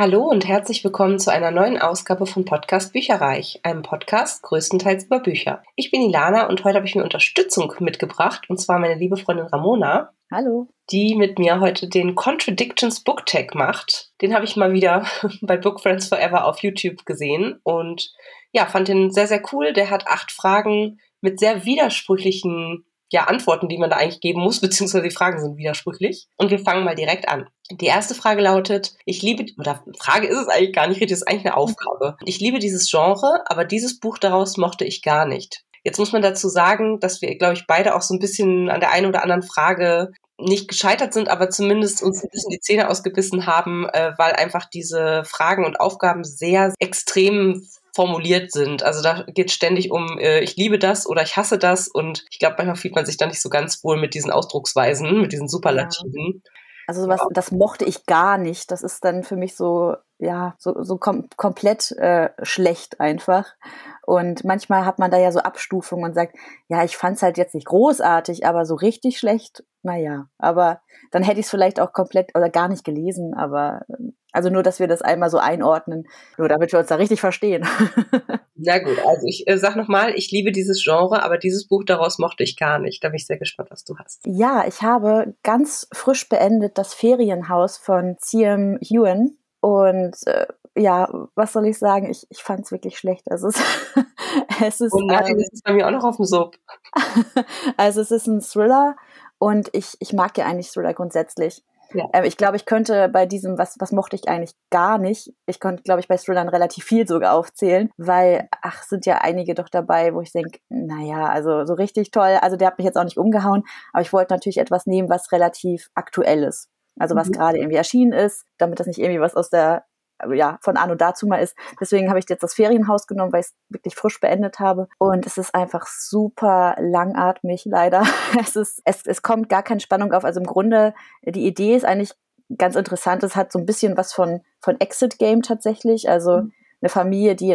Hallo und herzlich willkommen zu einer neuen Ausgabe von Podcast Bücherreich, einem Podcast größtenteils über Bücher. Ich bin Ilana und heute habe ich mir Unterstützung mitgebracht, und zwar meine liebe Freundin Ramona. Hallo. Die mit mir heute den Contradictions Book Tag macht. Den habe ich mal wieder bei Book Friends Forever auf YouTube gesehen und ja, fand den sehr, sehr cool. Der hat 8 Fragen mit sehr widersprüchlichen Antworten, die man da eigentlich geben muss, beziehungsweise die Fragen sind widersprüchlich. Und wir fangen mal direkt an. Die erste Frage lautet, Frage ist es eigentlich gar nicht richtig, ist eigentlich eine Aufgabe. Ich liebe dieses Genre, aber dieses Buch daraus mochte ich gar nicht. Jetzt muss man dazu sagen, dass wir, glaube ich, beide auch so ein bisschen an der einen oder anderen Frage nicht gescheitert sind, aber zumindest uns ein bisschen die Zähne ausgebissen haben, weil einfach diese Fragen und Aufgaben sehr extrem formuliert sind. Also da geht es ständig um, ich liebe das oder ich hasse das, und ich glaube, manchmal fühlt man sich da nicht so ganz wohl mit diesen Ausdrucksweisen, mit diesen Superlativen. Also sowas, das mochte ich gar nicht. Das ist dann für mich so, komplett schlecht einfach. Und manchmal hat man da ja so Abstufungen und sagt, ja, ich fand's halt jetzt nicht großartig, aber so richtig schlecht, naja. Aber dann hätte ich es vielleicht auch komplett oder gar nicht gelesen, aber also nur, dass wir das einmal so einordnen, nur damit wir uns da richtig verstehen. Na gut, also ich sag nochmal, ich liebe dieses Genre, aber dieses Buch daraus mochte ich gar nicht. Da bin ich sehr gespannt, was du hast. Ja, ich habe ganz frisch beendet Das Ferienhaus von C.M. Ewan. Und was soll ich sagen? Ich fand es wirklich schlecht. Also es ist, und nein, das ist bei mir auch noch auf dem Sub. Also es ist ein Thriller und ich mag ja eigentlich Thriller grundsätzlich. Ja. Ich glaube, ich könnte bei diesem, was mochte ich eigentlich gar nicht, ich könnte, glaube ich, bei Thrillern relativ viel sogar aufzählen, weil, sind ja einige doch dabei, wo ich denke, naja, also so richtig toll, also der hat mich jetzt auch nicht umgehauen, aber ich wollte natürlich etwas nehmen, was relativ aktuell ist. Also was gerade irgendwie erschienen ist, damit das nicht irgendwie was aus der, von Anno dazu mal ist. Deswegen habe ich jetzt Das Ferienhaus genommen, weil ich es wirklich frisch beendet habe. Und es ist einfach super langatmig, leider. Es kommt gar keine Spannung auf. Also im Grunde, die Idee ist eigentlich ganz interessant. Es hat so ein bisschen was von Exit Game tatsächlich. Also eine Familie, die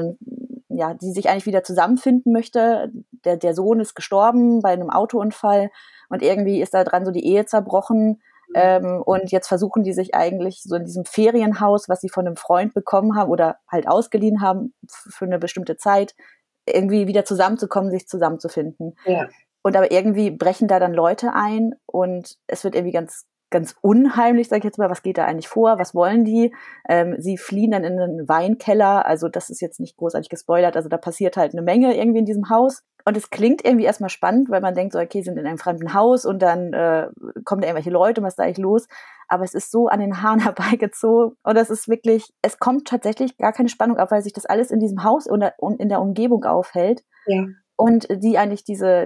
die sich eigentlich wieder zusammenfinden möchte. Der Sohn ist gestorben bei einem Autounfall und irgendwie ist da dran so die Ehe zerbrochen. Und jetzt versuchen die sich eigentlich so in diesem Ferienhaus, was sie von einem Freund bekommen haben oder halt ausgeliehen haben für eine bestimmte Zeit, irgendwie wieder zusammenzukommen, sich zusammenzufinden. Ja. Und aber irgendwie brechen da dann Leute ein und es wird irgendwie ganz, ganz unheimlich, sag ich jetzt mal, was geht da eigentlich vor, was wollen die? Sie fliehen dann in einen Weinkeller, also das ist jetzt nicht großartig gespoilert, also da passiert halt eine Menge irgendwie in diesem Haus. Und es klingt irgendwie erstmal spannend, weil man denkt so, okay, sind in einem fremden Haus und dann kommen da irgendwelche Leute und was ist da eigentlich los? Aber es ist so an den Haaren herbeigezogen und das ist wirklich, es kommt tatsächlich gar keine Spannung auf, weil sich das alles in diesem Haus und in der Umgebung aufhält. Ja. Und die eigentlich diese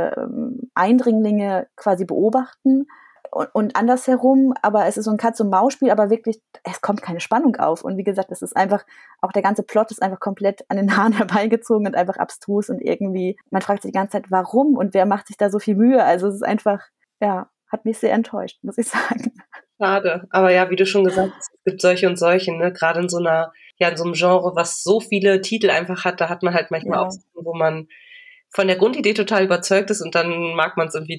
Eindringlinge quasi beobachten und andersherum, aber es ist so ein Katz-und-Maus-Spiel, aber wirklich, es kommt keine Spannung auf. Und wie gesagt, es ist einfach, auch der ganze Plot ist einfach komplett an den Haaren herbeigezogen und einfach abstrus und irgendwie, man fragt sich die ganze Zeit, warum und wer macht sich da so viel Mühe? Also es ist einfach, hat mich sehr enttäuscht, muss ich sagen. Schade, aber ja, wie du schon gesagt hast, es gibt solche und solche, ne? Gerade in so einer, in so einem Genre, was so viele Titel einfach hat, da hat man halt manchmal auch Sachen, wo man von der Grundidee total überzeugt ist und dann mag man es irgendwie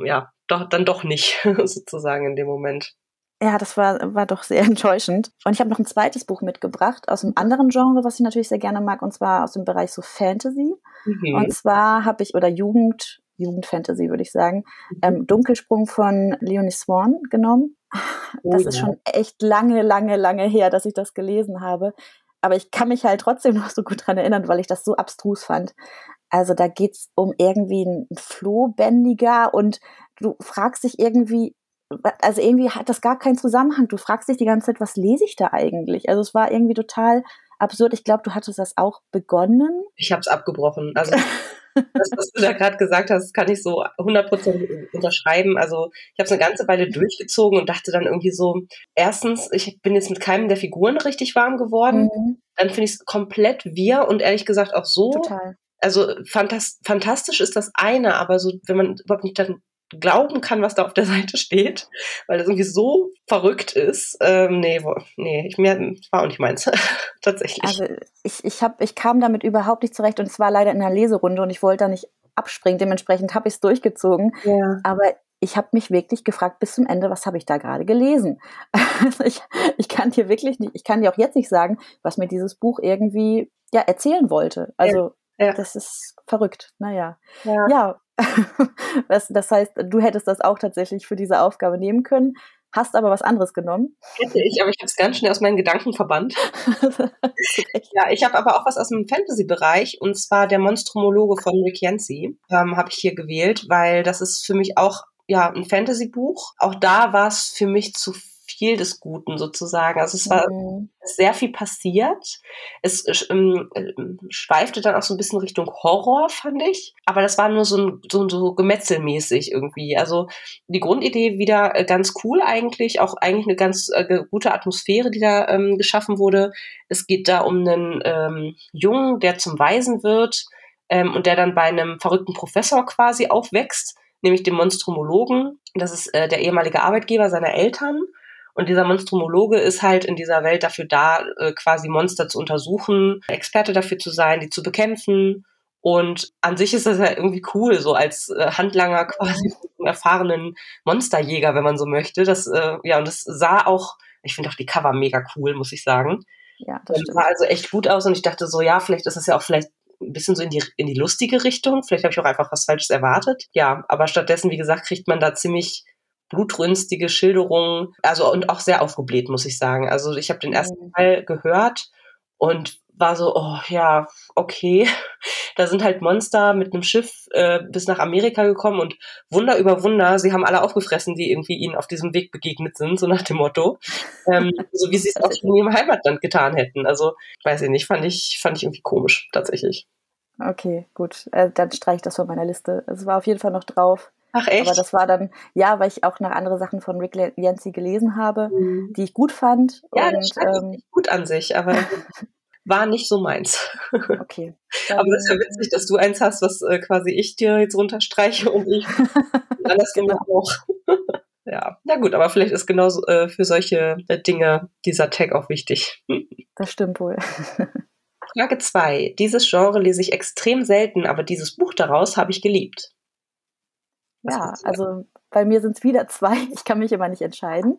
doch nicht, sozusagen in dem Moment. Ja, das war doch sehr enttäuschend. Und ich habe noch ein zweites Buch mitgebracht aus einem anderen Genre, was ich natürlich sehr gerne mag, und zwar aus dem Bereich so Fantasy. Und zwar habe ich, oder Jugendfantasy würde ich sagen, Dunkelsprung von Leonie Swan genommen. Das ist schon echt lange, lange, lange her, dass ich das gelesen habe. Aber ich kann mich halt trotzdem noch so gut dran erinnern, weil ich das so abstrus fand. Also da geht's um irgendwie einen Flohbändiger und du fragst dich irgendwie, also irgendwie hat das gar keinen Zusammenhang. Du fragst dich die ganze Zeit, was lese ich da eigentlich? Also es war irgendwie total absurd. Ich glaube, du hattest das auch begonnen. Ich habe es abgebrochen. Also das, was du da gerade gesagt hast, kann ich so 100% unterschreiben. Also ich habe es eine ganze Weile durchgezogen und dachte dann irgendwie so, erstens, ich bin jetzt mit keinem der Figuren richtig warm geworden. Dann finde ich es komplett wirr und ehrlich gesagt auch so. Total. Also fantastisch ist das eine, aber so, wenn man überhaupt nicht dann glauben kann, was da auf der Seite steht, weil das irgendwie so verrückt ist. Nee, war auch nicht meins, tatsächlich. Also ich kam damit überhaupt nicht zurecht und es war leider in einer Leserunde und ich wollte da nicht abspringen. Dementsprechend habe ich es durchgezogen. Ja. Aber ich habe mich wirklich gefragt bis zum Ende, was habe ich da gerade gelesen? Also ich kann dir wirklich nicht, ich kann dir auch jetzt nicht sagen, was mir dieses Buch irgendwie erzählen wollte. Also das ist verrückt. Naja. Ja. Das heißt, du hättest das auch tatsächlich für diese Aufgabe nehmen können, hast aber was anderes genommen. Hätte ich, aber ich habe es ganz schnell aus meinen Gedanken verbannt. Ja, ich habe aber auch was aus dem Fantasy-Bereich, und zwar der Monstrumologe von Rick Yancey habe ich hier gewählt, weil das ist für mich auch ein Fantasy-Buch. Auch da war es für mich zu viel des Guten sozusagen. Also es war sehr viel passiert. Es schweifte dann auch so ein bisschen Richtung Horror, fand ich. Aber das war nur so gemetzelmäßig irgendwie. Also die Grundidee wieder ganz cool eigentlich. Auch eigentlich eine ganz gute Atmosphäre, die da geschaffen wurde. Es geht da um einen Jungen, der zum Waisen wird und der dann bei einem verrückten Professor quasi aufwächst, nämlich dem Monstrumologen. Das ist der ehemalige Arbeitgeber seiner Eltern. Und dieser Monstrumologe ist halt in dieser Welt dafür da, quasi Monster zu untersuchen, Experte dafür zu sein, die zu bekämpfen. Und an sich ist das ja irgendwie cool, so als Handlanger quasi einen erfahrenen Monsterjäger, wenn man so möchte. Und das sah auch, ich finde auch die Cover mega cool, muss ich sagen. Ja, das stimmt. Sah also echt gut aus, und ich dachte so, vielleicht ist das ja auch vielleicht ein bisschen so in die lustige Richtung. Vielleicht habe ich auch einfach was Falsches erwartet. Ja, aber stattdessen, wie gesagt, kriegt man da ziemlich blutrünstige Schilderungen, also und auch sehr aufgebläht, muss ich sagen. Also ich habe den ersten Teil gehört und war so, oh ja, okay, da sind halt Monster mit einem Schiff bis nach Amerika gekommen, und Wunder über Wunder, sie haben alle aufgefressen, die irgendwie ihnen auf diesem Weg begegnet sind, so nach dem Motto, so wie sie es auch schon in ihrem Heimatland getan hätten. Also, weiß ich nicht, fand ich irgendwie komisch, tatsächlich. Okay, gut, dann streiche ich das von meiner Liste. Es war auf jeden Fall noch drauf. Ach echt? Aber das war dann, weil ich auch noch andere Sachen von Rick Yancey gelesen habe, die ich gut fand. Ja, das scheint gut an sich, aber war nicht so meins. Okay. Aber das ist ja witzig, dass du eins hast, was quasi ich dir jetzt runterstreiche und ich andersrum auch. Ja, na gut, aber vielleicht ist genauso für solche Dinge dieser Tag auch wichtig. Das stimmt wohl. Frage 2. Dieses Genre lese ich extrem selten, aber dieses Buch daraus habe ich geliebt. Ja, also bei mir sind es wieder 2. Ich kann mich immer nicht entscheiden.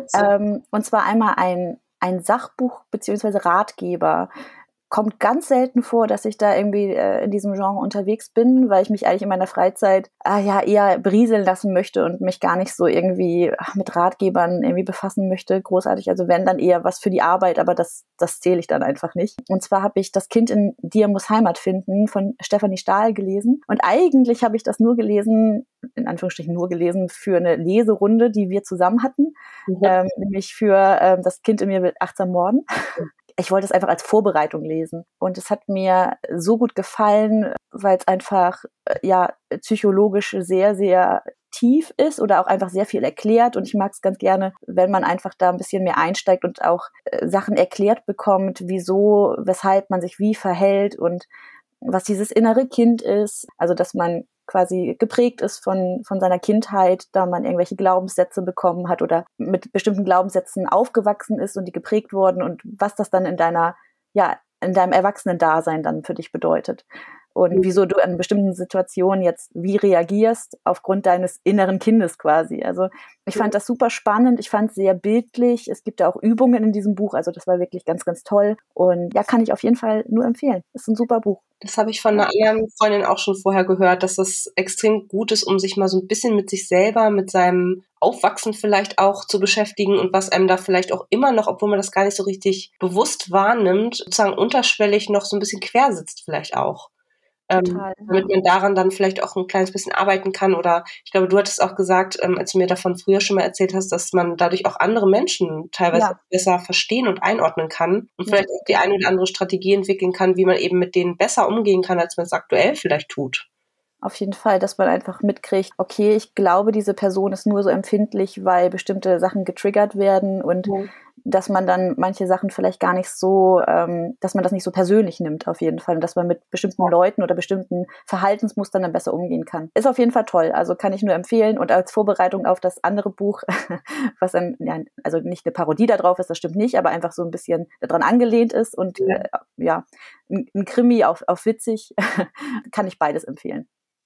Und zwar einmal ein Sachbuch bzw. Ratgeber. Kommt ganz selten vor, dass ich da irgendwie in diesem Genre unterwegs bin, weil ich mich eigentlich in meiner Freizeit eher berieseln lassen möchte und mich gar nicht so irgendwie mit Ratgebern irgendwie befassen möchte, großartig. Also wenn, dann eher was für die Arbeit, aber das zähle ich dann einfach nicht. Und zwar habe ich Das Kind in dir muss Heimat finden von Stefanie Stahl gelesen. Und eigentlich habe ich das nur gelesen, in Anführungsstrichen nur gelesen, für eine Leserunde, die wir zusammen hatten, nämlich für Das Kind in mir will achtsam morden. Ich wollte es einfach als Vorbereitung lesen. Und es hat mir so gut gefallen, weil es einfach psychologisch sehr, sehr tief ist oder auch einfach sehr viel erklärt. Und ich mag es ganz gerne, wenn man einfach da ein bisschen mehr einsteigt und auch Sachen erklärt bekommt, wieso, weshalb man sich wie verhält und was dieses innere Kind ist. Also dass man quasi geprägt ist von seiner Kindheit, da man irgendwelche Glaubenssätze bekommen hat oder mit bestimmten Glaubenssätzen aufgewachsen ist und die geprägt wurden und was das dann in deinem Erwachsenen-Dasein dann für dich bedeutet. Und wieso du in bestimmten Situationen jetzt wie reagierst aufgrund deines inneren Kindes quasi. Also ich fand das super spannend, ich fand es sehr bildlich. Es gibt ja auch Übungen in diesem Buch, also das war wirklich ganz, ganz toll. Und ja, kann ich auf jeden Fall nur empfehlen. Ist ein super Buch. Das habe ich von einer anderen Freundin auch schon vorher gehört, dass das extrem gut ist, um sich mal so ein bisschen mit sich selber, mit seinem Aufwachsen vielleicht auch zu beschäftigen und was einem da vielleicht auch immer noch, obwohl man das gar nicht so richtig bewusst wahrnimmt, sozusagen unterschwellig noch so ein bisschen quer sitzt vielleicht auch. Total, damit man daran dann vielleicht auch ein kleines bisschen arbeiten kann. Oder ich glaube, du hattest auch gesagt, als du mir davon früher schon mal erzählt hast, dass man dadurch auch andere Menschen teilweise besser verstehen und einordnen kann und vielleicht auch die eine oder andere Strategie entwickeln kann, wie man eben mit denen besser umgehen kann, als man es aktuell vielleicht tut. Auf jeden Fall, dass man einfach mitkriegt, okay, ich glaube, diese Person ist nur so empfindlich, weil bestimmte Sachen getriggert werden und dass man dann manche Sachen vielleicht gar nicht so, dass man das nicht so persönlich nimmt auf jeden Fall und dass man mit bestimmten Leuten oder bestimmten Verhaltensmustern dann besser umgehen kann. Ist auf jeden Fall toll, also kann ich nur empfehlen und als Vorbereitung auf das andere Buch, was dann, also nicht eine Parodie da drauf ist, das stimmt nicht, aber einfach so ein bisschen daran angelehnt ist und ein Krimi auf witzig, kann ich beides empfehlen.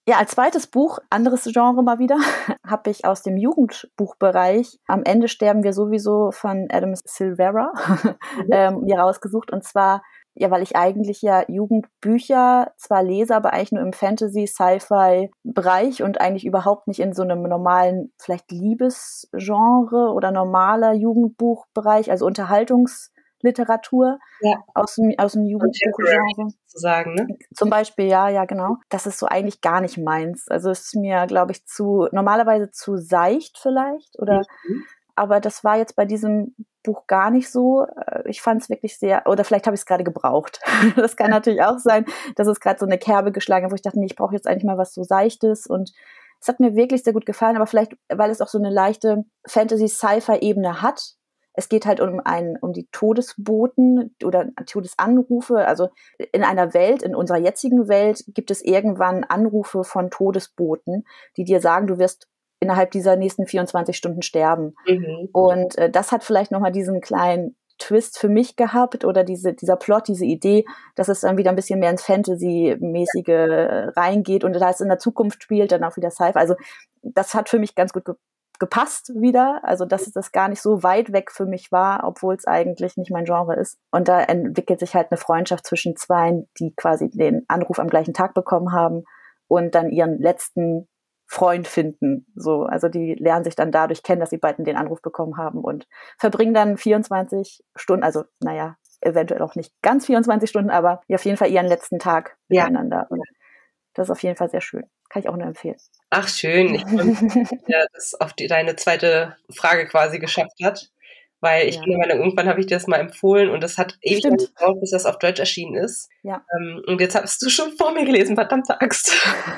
Ja, als zweites Buch, anderes Genre mal wieder, habe ich aus dem Jugendbuchbereich Am Ende sterben wir sowieso von Adam Silvera mir rausgesucht. Und zwar, ja, weil ich eigentlich ja Jugendbücher zwar lese, aber eigentlich nur im Fantasy-, Sci-Fi-Bereich und eigentlich überhaupt nicht in so einem normalen, vielleicht Liebesgenre oder normaler Jugendbuchbereich, also Unterhaltungsliteratur aus dem Jugendbuchgenre. Sozusagen, ne? Zum Beispiel, ja, genau. Das ist so eigentlich gar nicht meins. Also es ist mir, glaube ich, normalerweise zu seicht vielleicht, aber das war jetzt bei diesem Buch gar nicht so. Ich fand es wirklich oder vielleicht habe ich es gerade gebraucht. Das kann natürlich auch sein, dass es gerade so eine Kerbe geschlagen hat, wo ich dachte, nee, ich brauche jetzt eigentlich mal was so Seichtes, und es hat mir wirklich sehr gut gefallen, aber vielleicht, weil es auch so eine leichte Fantasy-Sci-Fi-Ebene hat. Es geht halt um die Todesboten oder Todesanrufe. Also in unserer jetzigen Welt gibt es irgendwann Anrufe von Todesboten, die dir sagen, du wirst innerhalb dieser nächsten 24 Stunden sterben. Und das hat vielleicht nochmal diesen kleinen Twist für mich gehabt, oder dieser Plot, diese Idee, dass es dann wieder ein bisschen mehr ins Fantasy-mäßige reingeht und da es in der Zukunft spielt, dann auch wieder Sci-Fi. Also das hat für mich ganz gut gepasst wieder, also dass das gar nicht so weit weg für mich war, obwohl es eigentlich nicht mein Genre ist. Und da entwickelt sich halt eine Freundschaft zwischen zweien, die quasi den Anruf am gleichen Tag bekommen haben und dann ihren letzten Freund finden. So, also die lernen sich dann dadurch kennen, dass sie beiden den Anruf bekommen haben und verbringen dann 24 Stunden, also naja, eventuell auch nicht ganz 24 Stunden, aber auf jeden Fall ihren letzten Tag miteinander. Und das ist auf jeden Fall sehr schön. Kann ich auch nur empfehlen. Ach, schön. Ich freue mich, dass das auf deine zweite Frage quasi geschafft hat. Weil ich finde, irgendwann habe ich dir das mal empfohlen und das hat ewig gedauert, bis das auf Deutsch erschienen ist. Ja. Und jetzt hast du schon vor mir gelesen, verdammte Axt.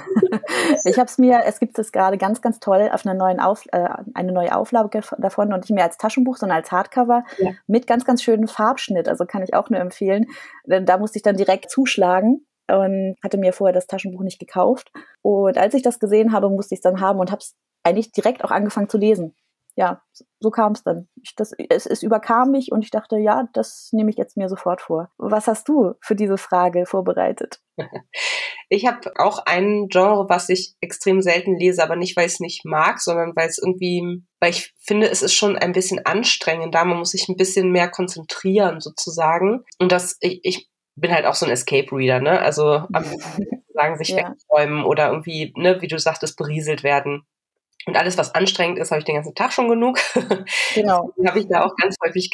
Es gibt es gerade ganz, ganz toll auf eine neue Auflage davon, und nicht mehr als Taschenbuch, sondern als Hardcover mit ganz, ganz schönem Farbschnitt. Also kann ich auch nur empfehlen. Denn da musste ich dann direkt zuschlagen und hatte mir vorher das Taschenbuch nicht gekauft. Und als ich das gesehen habe, musste ich es dann haben und habe es eigentlich direkt auch angefangen zu lesen. Ja, so kam es dann. Es überkam mich und ich dachte, ja, das nehme ich jetzt mir sofort vor. Was hast du für diese Frage vorbereitet? Ich habe auch ein Genre, was ich extrem selten lese, aber nicht, weil ich es nicht mag, sondern weil ich finde, es ist schon ein bisschen anstrengender. Man muss sich ein bisschen mehr konzentrieren sozusagen. Und ich bin halt auch so ein Escape-Reader, ne? Also am sagen, sich wegräumen oder irgendwie, ne, wie du sagtest, berieselt werden. Und alles, was anstrengend ist, habe ich den ganzen Tag schon genug. Genau. Deswegen habe ich da auch ganz häufig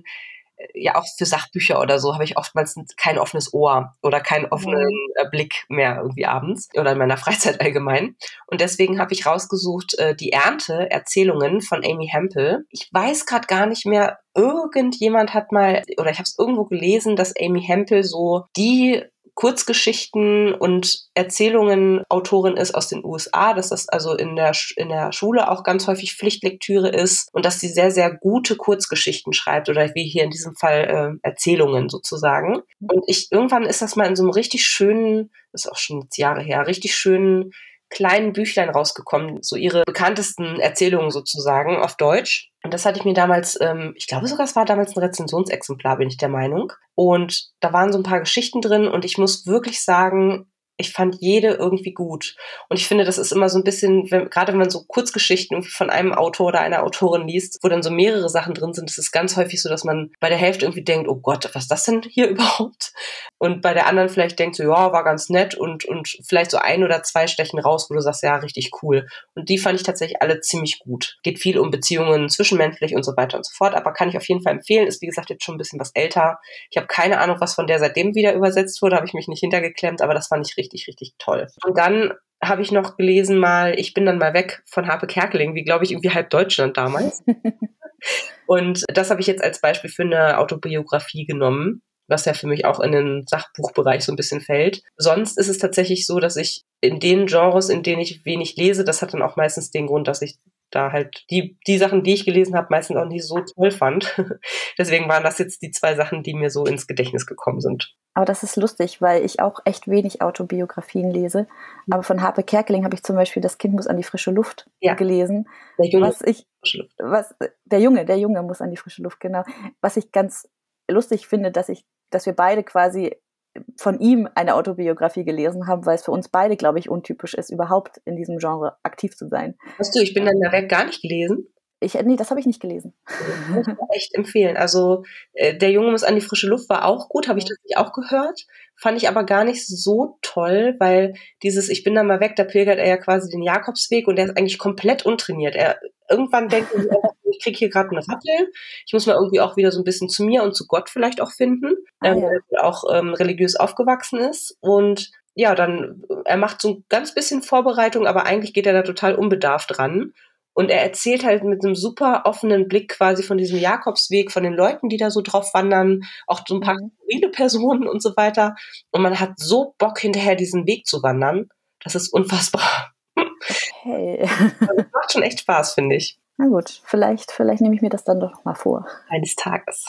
auch für Sachbücher oder so, habe ich oftmals kein offenes Ohr oder keinen offenen Blick mehr irgendwie abends oder in meiner Freizeit allgemein. Und deswegen habe ich rausgesucht, Die Ernte, Erzählungen von Amy Hempel. Ich weiß gerade gar nicht mehr, irgendjemand hat mal, oder ich habe es irgendwo gelesen, dass Amy Hempel so die Kurzgeschichten und Erzählungen Autorin ist aus den USA, dass das also in der Schule auch ganz häufig Pflichtlektüre ist und dass sie sehr, sehr gute Kurzgeschichten schreibt oder wie hier in diesem Fall Erzählungen sozusagen. Und irgendwann ist das mal in so einem richtig schönen, das ist auch schon jetzt Jahre her, richtig schönen kleinen Büchlein rausgekommen, so ihre bekanntesten Erzählungen sozusagen auf Deutsch. Und das hatte ich mir damals, ich glaube sogar, es war damals ein Rezensionsexemplar, bin ich der Meinung. Und da waren so ein paar Geschichten drin und ich muss wirklich sagen, ich fand jede irgendwie gut. Und ich finde, das ist immer so ein bisschen, gerade wenn man so Kurzgeschichten irgendwie von einem Autor oder einer Autorin liest, wo dann so mehrere Sachen drin sind, ist es ganz häufig so, dass man bei der Hälfte irgendwie denkt, oh Gott, was ist das denn hier überhaupt? Und bei der anderen vielleicht denkt so, ja, war ganz nett und vielleicht so ein oder zwei stechen raus, wo du sagst, ja, richtig cool. Und die fand ich tatsächlich alle ziemlich gut. Geht viel um Beziehungen zwischenmenschlich und so weiter und so fort, aber kann ich auf jeden Fall empfehlen. Ist, wie gesagt, jetzt schon ein bisschen was älter. Ich habe keine Ahnung, was von der seitdem wieder übersetzt wurde, habe ich mich nicht hintergeklemmt, aber das fand ich richtig, richtig toll. Und dann habe ich noch gelesen Ich bin dann mal weg von Harpe Kerkeling, wie glaube ich irgendwie halb Deutschland damals. Und das habe ich jetzt als Beispiel für eine Autobiografie genommen, was ja für mich auch in den Sachbuchbereich so ein bisschen fällt. Sonst ist es tatsächlich so, dass ich in den Genres, in denen ich wenig lese, das hat dann auch meistens den Grund, dass ich da halt die Sachen, die ich gelesen habe, meistens auch nicht so toll fand. Deswegen waren das jetzt die zwei Sachen, die mir so ins Gedächtnis gekommen sind. Aber das ist lustig, weil ich auch echt wenig Autobiografien lese. Aber von Harpe Kerkeling habe ich zum Beispiel Das Kind muss an die frische Luft gelesen. Der Junge, der Junge muss an die frische Luft, genau. Was ich ganz lustig finde, dass wir beide quasi von ihm eine Autobiografie gelesen haben, weil es für uns beide, glaube ich, untypisch ist, überhaupt in diesem Genre aktiv zu sein. Hast du, ich bin dann da weg gar nicht gelesen? Nee, das habe ich nicht gelesen. Kann ich dir echt empfehlen. Also Der Junge muss an die frische Luft war auch gut, habe ich tatsächlich auch gehört. Fand ich aber gar nicht so toll, weil ich bin da mal weg, da pilgert er ja quasi den Jakobsweg und der ist eigentlich komplett untrainiert. Irgendwann denkt er, ich kriege hier gerade eine Rappel, ich muss mal irgendwie auch wieder so ein bisschen zu mir und zu Gott vielleicht auch finden, weil er auch religiös aufgewachsen ist. Und ja, dann, er macht so ein ganz bisschen Vorbereitung, aber eigentlich geht er da total unbedarft dran. Und er erzählt halt mit einem super offenen Blick quasi von diesem Jakobsweg, von den Leuten, die da so drauf wandern, auch so ein paar skurrile Personen und so weiter. Und man hat so Bock, hinterher diesen Weg zu wandern. Das ist unfassbar. Okay. Also, das macht schon echt Spaß, finde ich. Na gut, vielleicht nehme ich mir das dann doch noch mal vor. Eines Tages.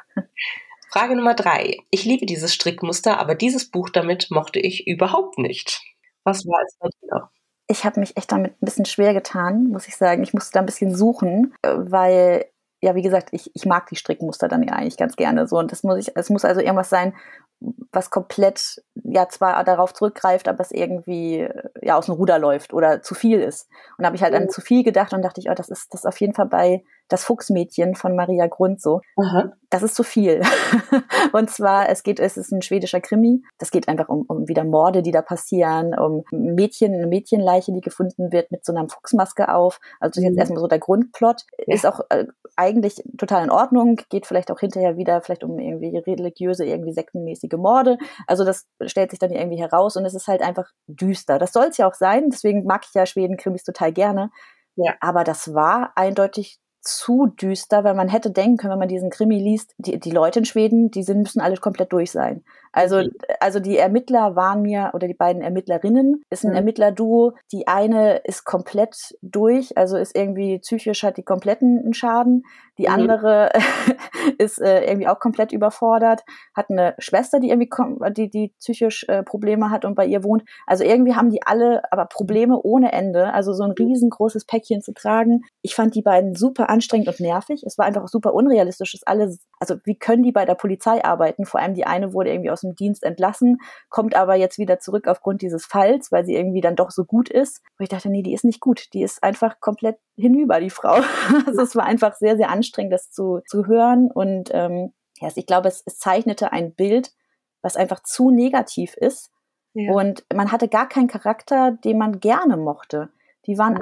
Frage Nummer 3. Ich liebe dieses Strickmuster, aber dieses Buch damit mochte ich überhaupt nicht. Was war es bei dir noch? Ich habe mich echt damit ein bisschen schwer getan, muss ich sagen. Ich musste da ein bisschen suchen, weil, ja, wie gesagt, ich mag die Strickmuster dann ja eigentlich ganz gerne so. Und es muss also irgendwas sein, was komplett, ja, zwar darauf zurückgreift, aber es irgendwie, ja, aus dem Ruder läuft oder zu viel ist. Und da habe ich halt an zu viel gedacht und dachte ich, oh, das ist auf jeden Fall bei Das Fuchsmädchen von Maria Grund so. Aha. Das ist zu viel. Und zwar, es ist ein schwedischer Krimi. Das geht einfach um wieder Morde, die da passieren, um eine Mädchenleiche, die gefunden wird mit so einer Fuchsmaske auf. Also das ist jetzt erstmal so der Grundplot. Ja. Ist auch eigentlich total in Ordnung. Geht vielleicht auch hinterher wieder vielleicht um irgendwie religiöse, irgendwie sektenmäßige Morde. Also das stellt sich dann irgendwie heraus und es ist halt einfach düster. Das soll es ja auch sein. Deswegen mag ich ja Schweden-Krimis total gerne. Ja. Aber das war eindeutig zu düster, weil man hätte denken können, wenn man diesen Krimi liest, die Leute in Schweden, müssen alle komplett durch sein. Also die Ermittler waren oder die beiden Ermittlerinnen, ist ein Ermittlerduo. Die eine ist komplett durch, also ist irgendwie psychisch, hat die kompletten Schaden. Die andere ist irgendwie auch komplett überfordert, hat eine Schwester, die irgendwie die psychisch Probleme hat und bei ihr wohnt. Also irgendwie haben die alle aber Probleme ohne Ende, also so ein riesengroßes Päckchen zu tragen. Ich fand die beiden super anstrengend und nervig. Es war einfach super unrealistisch, also wie können die bei der Polizei arbeiten? Vor allem die eine wurde irgendwie aus dem Dienst entlassen, kommt aber jetzt wieder zurück aufgrund dieses Falls, weil sie irgendwie dann doch so gut ist. Und ich dachte, nee, die ist nicht gut. Die ist einfach komplett hinüber, die Frau. Also es war einfach sehr, sehr anstrengend, das zu hören. Und ich glaube, es zeichnete ein Bild, was einfach zu negativ ist. Ja. Und man hatte gar keinen Charakter, den man gerne mochte. Die waren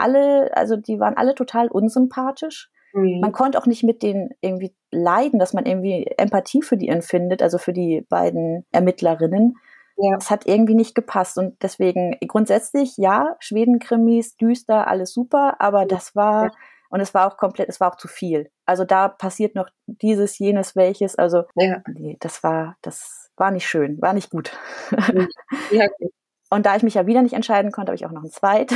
alle total unsympathisch. Man konnte auch nicht mit denen irgendwie leiden, dass man irgendwie Empathie für die empfindet, also für die beiden Ermittlerinnen. Ja. Das hat irgendwie nicht gepasst und deswegen grundsätzlich, ja, Schweden-Krimis, düster, alles super, aber das war, und es war auch zu viel. Also da passiert noch dieses, jenes, welches, also nee, das war nicht schön, war nicht gut. Ja, okay. Und da ich mich ja wieder nicht entscheiden konnte, habe ich auch noch ein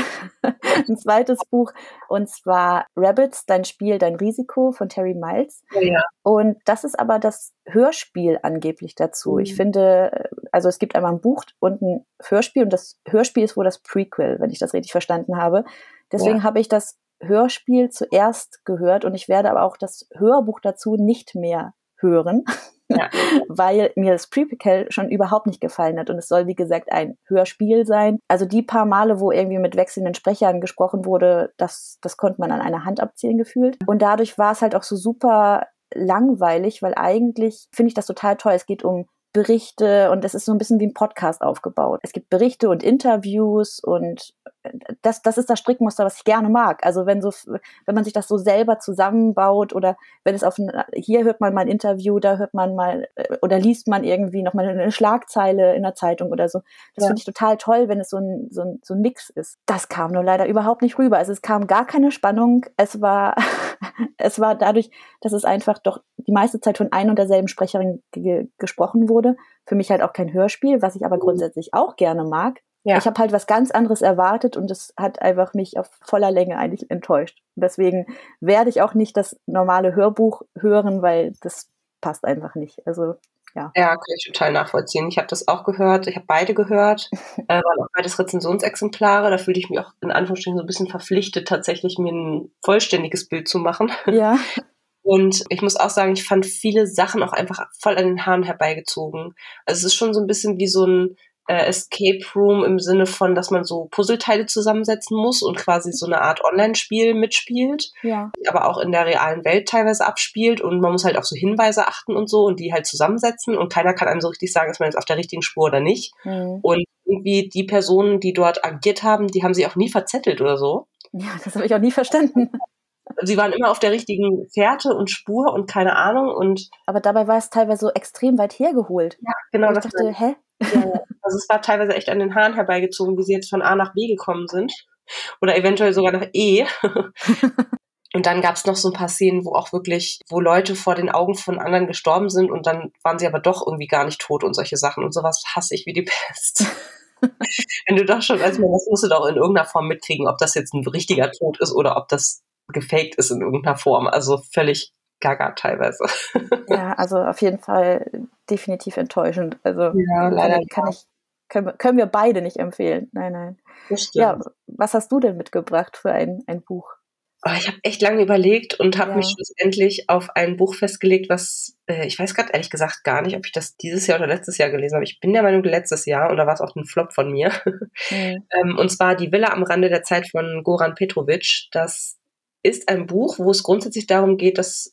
zweites Buch. Und zwar Rabbits, Dein Spiel, dein Risiko von Terry Miles. Ja. Und das ist aber das Hörspiel angeblich dazu. Ich finde, also es gibt einmal ein Buch und ein Hörspiel. Und das Hörspiel ist wohl das Prequel, wenn ich das richtig verstanden habe. Deswegen habe ich das Hörspiel zuerst gehört. Und ich werde aber auch das Hörbuch dazu nicht mehr hören. Ja. Weil mir das Prequel schon überhaupt nicht gefallen hat und es soll, wie gesagt, ein Hörspiel sein. Also die paar Male, wo irgendwie mit wechselnden Sprechern gesprochen wurde, das konnte man an einer Hand abzählen gefühlt. Und dadurch war es halt auch so super langweilig, weil eigentlich finde ich das total toll. Es geht um Berichte und es ist so ein bisschen wie ein Podcast aufgebaut. Es gibt Berichte und Interviews und das ist das Strickmuster, was ich gerne mag. Also wenn man sich das so selber zusammenbaut oder wenn es hier hört man mal ein Interview, da hört man mal oder liest man irgendwie nochmal eine Schlagzeile in der Zeitung oder so. Das finde ich total toll, wenn es so ein Mix ist. Das kam nur leider überhaupt nicht rüber. Also es kam gar keine Spannung. Es war dadurch, dass es einfach doch die meiste Zeit von ein und derselben Sprecherin gesprochen wurde. Für mich halt auch kein Hörspiel, was ich aber grundsätzlich auch gerne mag. Ja. Ich habe halt was ganz anderes erwartet und es hat einfach mich auf voller Länge eigentlich enttäuscht. Deswegen werde ich auch nicht das normale Hörbuch hören, weil das passt einfach nicht. Also ja. Ja, kann ich total nachvollziehen. Ich habe das auch gehört, ich habe beide gehört, waren auch beides Rezensionsexemplare. Da fühlte ich mich auch in Anführungsstrichen so ein bisschen verpflichtet, tatsächlich mir ein vollständiges Bild zu machen. Ja. Und ich muss auch sagen, ich fand viele Sachen auch einfach voll an den Haaren herbeigezogen. Also es ist schon so ein bisschen wie so ein Escape Room im Sinne von, dass man so Puzzleteile zusammensetzen muss und quasi so eine Art Online-Spiel mitspielt, Ja. aber auch in der realen Welt teilweise abspielt und man muss halt auf so Hinweise achten und so und die halt zusammensetzen und keiner kann einem so richtig sagen, ist man jetzt auf der richtigen Spur oder nicht. Und irgendwie die Personen, die dort agiert haben, die haben sich auch nie verzettelt oder so. Ja, das habe ich auch nie verstanden. Sie waren immer auf der richtigen Fährte und Spur und keine Ahnung und Aber dabei war es teilweise so extrem weit hergeholt. ja, genau. Und ich dachte, hä? Ja, also es war teilweise echt an den Haaren herbeigezogen, wie sie jetzt von A nach B gekommen sind. Oder eventuell sogar nach E. Und dann gab es noch so ein paar Szenen, wo Leute vor den Augen von anderen gestorben sind und dann waren sie aber doch irgendwie gar nicht tot und solche Sachen. Und sowas hasse ich wie die Pest. Wenn du doch schon, also das musst du doch in irgendeiner Form mitkriegen, ob das jetzt ein richtiger Tod ist oder ob das gefaked ist in irgendeiner Form. Also völlig gaga teilweise. Ja, also auf jeden Fall definitiv enttäuschend. Also Ja, leider können wir beide nicht empfehlen. Nein. Das stimmt. Ja, was hast du denn mitgebracht für ein Buch? Oh, ich habe echt lange überlegt und habe Ja. mich schlussendlich auf ein Buch festgelegt, was, ich weiß gerade ehrlich gesagt gar nicht, ob ich das dieses Jahr oder letztes Jahr gelesen habe. Ich bin der Meinung, letztes Jahr, und da war es auch ein Flop von mir. Und zwar Die Villa am Rande der Zeit von Goran Petrovic. Das ist ein Buch, wo es grundsätzlich darum geht, dass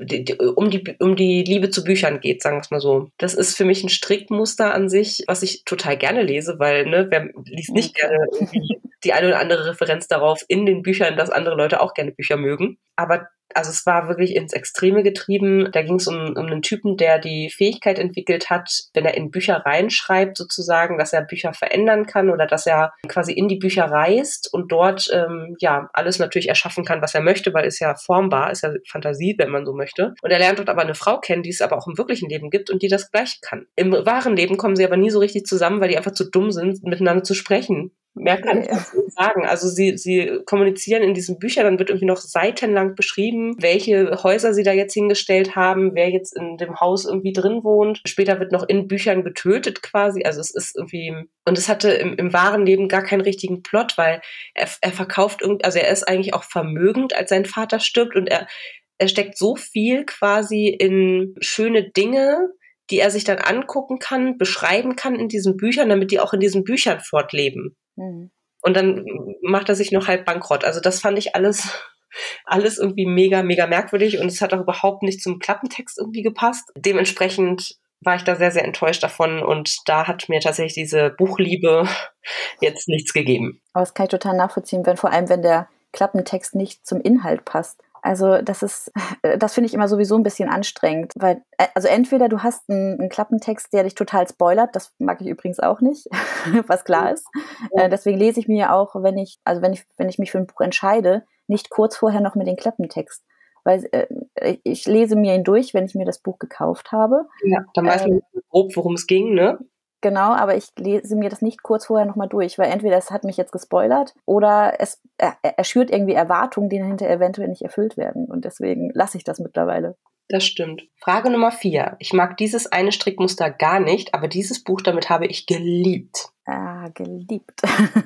um die Liebe zu Büchern geht, sagen wir es mal so. Das ist für mich ein Strickmuster an sich, was ich total gerne lese, weil, ne, wer liest nicht gerne irgendwie die eine oder andere Referenz darauf in den Büchern, dass andere Leute auch gerne Bücher mögen. Aber also es war wirklich ins Extreme getrieben. Da ging es um einen Typen, der die Fähigkeit entwickelt hat, wenn er in Bücher reinschreibt sozusagen, dass er Bücher verändern kann oder dass er quasi in die Bücher reist und dort alles natürlich erschaffen kann, was er möchte, weil es ja formbar, ist ja Fantasie, wenn man so möchte. Und er lernt dort aber eine Frau kennen, die es aber auch im wirklichen Leben gibt und die das Gleiche kann. Im wahren Leben kommen sie aber nie so richtig zusammen, weil die einfach zu dumm sind, miteinander zu sprechen. Mehr kann ich dazu nicht sagen. Also sie kommunizieren in diesen Büchern, dann wird irgendwie noch seitenlang beschrieben, welche Häuser sie da jetzt hingestellt haben, wer jetzt in dem Haus irgendwie drin wohnt. Später wird noch in Büchern getötet quasi. Also es ist irgendwie, und es hatte im wahren Leben gar keinen richtigen Plot, weil er verkauft also er ist eigentlich auch vermögend, als sein Vater stirbt und er steckt so viel quasi in schöne Dinge, die er sich dann angucken kann, beschreiben kann in diesen Büchern, damit die auch in diesen Büchern fortleben. Und dann macht er sich noch halb bankrott. Also das fand ich alles irgendwie mega, mega merkwürdig und es hat auch überhaupt nicht zum Klappentext irgendwie gepasst. Dementsprechend war ich da sehr, sehr enttäuscht davon und da hat mir tatsächlich diese Buchliebe jetzt nichts gegeben. Aber das kann ich total nachvollziehen, vor allem wenn der Klappentext nicht zum Inhalt passt. Also das finde ich immer sowieso ein bisschen anstrengend, weil, also entweder du hast einen Klappentext, der dich total spoilert, das mag ich übrigens auch nicht, was klar ist. Deswegen lese ich mir auch, wenn ich mich für ein Buch entscheide, nicht kurz vorher noch mit den Klappentext. Weil ich lese mir ihn durch, wenn ich mir das Buch gekauft habe. Ja, dann weiß man grob, worum es ging, ne? Genau, aber ich lese mir das nicht kurz vorher nochmal durch, weil entweder es hat mich jetzt gespoilert oder er schürt irgendwie Erwartungen, die dahinter eventuell nicht erfüllt werden. Und deswegen lasse ich das mittlerweile. Das stimmt. Frage Nummer 4. Ich mag dieses eine Strickmuster gar nicht, aber dieses Buch, damit habe ich geliebt. Geliebt.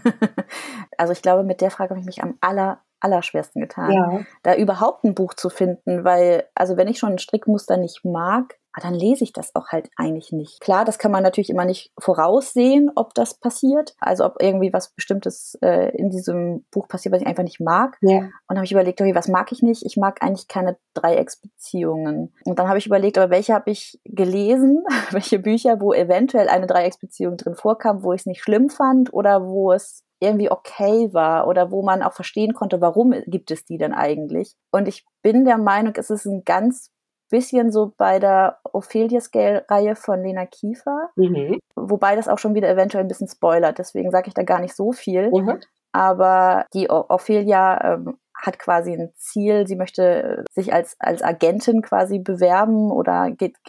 Also ich glaube, mit der Frage habe ich mich am allerschwersten getan, ja. Da überhaupt ein Buch zu finden, weil, also wenn ich schon ein Strickmuster nicht mag, dann lese ich das auch halt eigentlich nicht. Klar, das kann man natürlich immer nicht voraussehen, ob das passiert, also ob irgendwie was Bestimmtes in diesem Buch passiert, was ich einfach nicht mag. Ja. Und dann habe ich überlegt, okay, was mag ich nicht? Ich mag eigentlich keine Dreiecksbeziehungen. Und dann habe ich überlegt, aber welche habe ich gelesen, welche Bücher, wo eventuell eine Dreiecksbeziehung drin vorkam, wo ich es nicht schlimm fand oder wo es irgendwie okay war oder wo man auch verstehen konnte, warum gibt es die denn eigentlich. Und ich bin der Meinung, es ist ein ganz bisschen so bei der Ophelia Scale-Reihe von Lena Kiefer, wobei das auch schon wieder eventuell ein bisschen spoilert, deswegen sage ich da gar nicht so viel. Aber die Ophelia hat quasi ein Ziel, sie möchte sich als Agentin quasi bewerben oder geht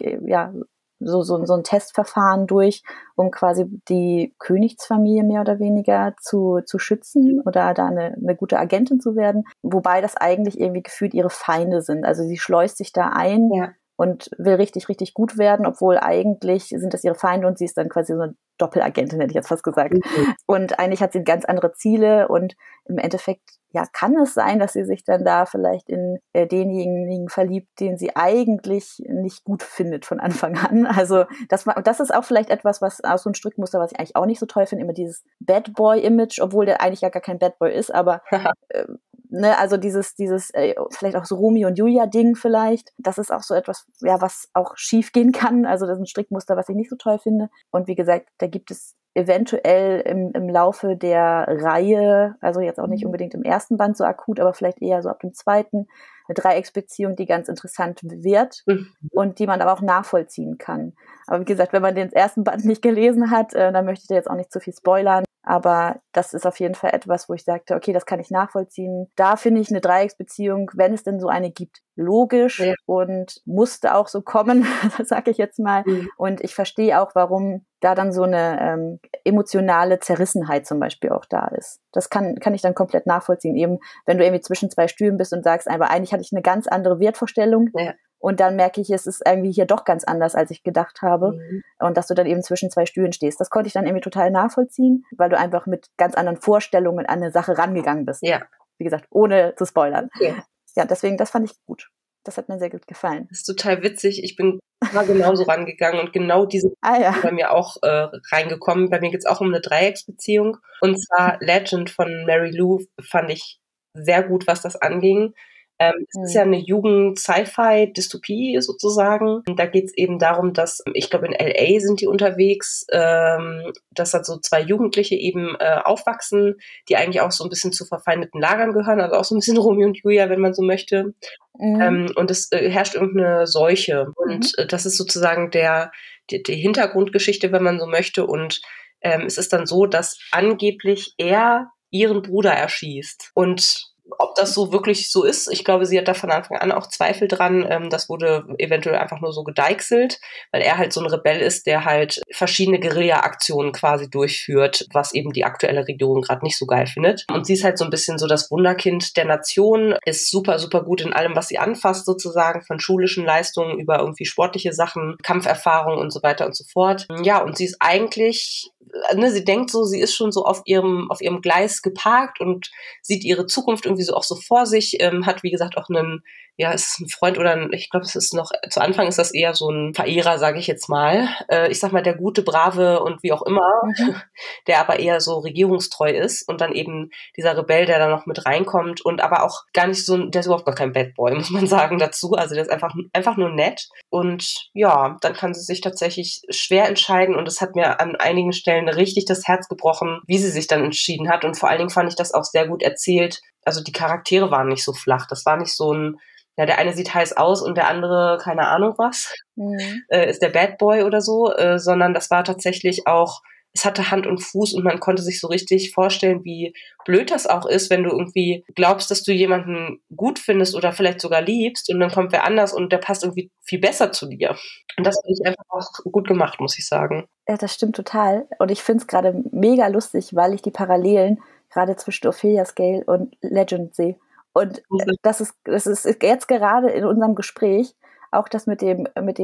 so ein Testverfahren durch, um quasi die Königsfamilie mehr oder weniger zu schützen oder da eine gute Agentin zu werden, wobei das eigentlich irgendwie gefühlt ihre Feinde sind. Also sie schleust sich da ein und will richtig, richtig gut werden, obwohl eigentlich sind das ihre Feinde und sie ist dann quasi so eine Doppelagentin, hätte ich jetzt fast gesagt. Und eigentlich hat sie ganz andere Ziele und im Endeffekt, ja, kann es sein, dass sie sich dann da vielleicht in denjenigen verliebt, den sie eigentlich nicht gut findet von Anfang an. Also das ist auch vielleicht etwas, was auch so ein Strickmuster, was ich eigentlich auch nicht so toll finde, immer dieses Bad Boy-Image, obwohl der eigentlich ja gar kein Bad Boy ist, aber ne, also dieses vielleicht auch so Romeo und Julia-Ding vielleicht, das ist auch so etwas, ja, was auch schief gehen kann. Also das ist ein Strickmuster, was ich nicht so toll finde. Und wie gesagt, da gibt es eventuell im Laufe der Reihe, also jetzt auch nicht unbedingt im ersten Band so akut, aber vielleicht eher so ab dem zweiten, eine Dreiecksbeziehung, die ganz interessant wird und die man aber auch nachvollziehen kann. Aber wie gesagt, wenn man den ersten Band nicht gelesen hat, dann möchte ich da jetzt auch nicht zu viel spoilern. Aber das ist auf jeden Fall etwas, wo ich sagte, okay, das kann ich nachvollziehen. Da finde ich eine Dreiecksbeziehung, wenn es denn so eine gibt, logisch und musste auch so kommen, sage ich jetzt mal. Und ich verstehe auch, warum da dann so eine emotionale Zerrissenheit zum Beispiel auch da ist. Das kann ich dann komplett nachvollziehen. Eben, wenn du irgendwie zwischen zwei Stühlen bist und sagst, aber eigentlich hatte ich eine ganz andere Wertvorstellung. Ja. Und dann merke ich, es ist irgendwie hier doch ganz anders, als ich gedacht habe. Und dass du dann eben zwischen zwei Stühlen stehst. Das konnte ich dann irgendwie total nachvollziehen, weil du einfach mit ganz anderen Vorstellungen an eine Sache rangegangen bist. Ja. Wie gesagt, ohne zu spoilern. Okay. Ja, deswegen, das fand ich gut. Das hat mir sehr gut gefallen. Das ist total witzig. Ich bin mal genauso rangegangen und genau diese sind bei mir auch reingekommen. Bei mir geht es auch um eine Dreiecksbeziehung. Und zwar Legend von Mary Lou fand ich sehr gut, was das anging. Es ist ja eine Jugend-Sci-Fi-Dystopie sozusagen. Und da geht es eben darum, dass, ich glaube in LA sind die unterwegs, dass da so zwei Jugendliche eben aufwachsen, die eigentlich auch so ein bisschen zu verfeindeten Lagern gehören, also auch so ein bisschen Romeo und Julia, wenn man so möchte. Und es herrscht irgendeine Seuche. Und das ist sozusagen die Hintergrundgeschichte, wenn man so möchte. Und es ist dann so, dass angeblich er ihren Bruder erschießt. Und ob das so wirklich so ist, ich glaube, sie hat da von Anfang an auch Zweifel dran. Das wurde eventuell einfach nur so gedeichselt, weil er halt so ein Rebell ist, der halt verschiedene Guerilla-Aktionen quasi durchführt, was eben die aktuelle Regierung gerade nicht so geil findet. Und sie ist halt so ein bisschen so das Wunderkind der Nation, ist super, super gut in allem, was sie anfasst sozusagen, von schulischen Leistungen über irgendwie sportliche Sachen, Kampferfahrung und so weiter und so fort. Ja, und sie ist eigentlich, ne, sie denkt so, sie ist schon so auf ihrem Gleis geparkt und sieht ihre Zukunft irgendwie so auch so vor sich, hat wie gesagt auch einen, ja, es ist ein Freund oder ich glaube, es ist noch, zu Anfang ist das eher so ein Verehrer, sage ich jetzt mal. Ich sag mal, der gute, brave und wie auch immer, der aber eher so regierungstreu ist und dann eben dieser Rebell, der da noch mit reinkommt und aber auch gar nicht so, der ist überhaupt gar kein Bad Boy, muss man sagen, dazu. Also der ist einfach nur nett. Und ja, dann kann sie sich tatsächlich schwer entscheiden und es hat mir an einigen Stellen richtig das Herz gebrochen, wie sie sich dann entschieden hat. Und vor allen Dingen fand ich das auch sehr gut erzählt. Also die Charaktere waren nicht so flach. Das war nicht so ein, ja, der eine sieht heiß aus und der andere, keine Ahnung was, ist der Bad Boy oder so, sondern das war tatsächlich auch, es hatte Hand und Fuß und man konnte sich so richtig vorstellen, wie blöd das auch ist, wenn du irgendwie glaubst, dass du jemanden gut findest oder vielleicht sogar liebst und dann kommt wer anders und der passt irgendwie viel besser zu dir. Und das finde ich einfach auch gut gemacht, muss ich sagen. Ja, das stimmt total. Und ich finde es gerade mega lustig, weil ich die Parallelen gerade zwischen Ophelia's Gale und Legend sehe. Und das ist jetzt gerade in unserem Gespräch auch das mit dem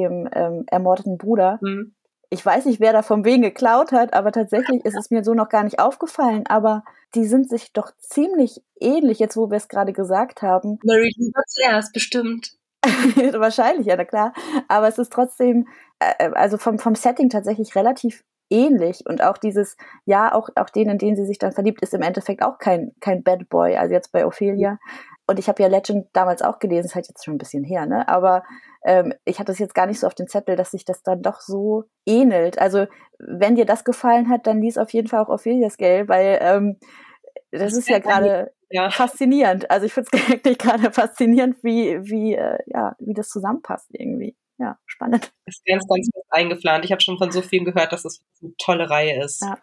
ermordeten Bruder. Ich weiß nicht, wer da von wem geklaut hat, aber tatsächlich ist es mir so noch gar nicht aufgefallen. Aber die sind sich doch ziemlich ähnlich, jetzt wo wir es gerade gesagt haben. Mary Lou war zuerst, bestimmt. Wahrscheinlich, ja, na klar. Aber es ist trotzdem, also vom Setting tatsächlich relativ ähnlich. Und auch dieses, ja, auch den, in den sie sich dann verliebt, ist im Endeffekt auch kein Bad Boy, also jetzt bei Ophelia. Und ich habe ja Legend damals auch gelesen, ist halt jetzt schon ein bisschen her, ne? Aber ich hatte es jetzt gar nicht so auf den Zettel, dass sich das dann doch so ähnelt. Also wenn dir das gefallen hat, dann lies auf jeden Fall auch Ophelia's Gale, weil das ist ja gerade faszinierend. Also ich finde es wirklich gerade faszinierend, wie das zusammenpasst irgendwie. Ja, spannend. Das ist ganz, ganz fest eingeplant. Ich habe schon von so vielen gehört, dass es eine tolle Reihe ist. Ja.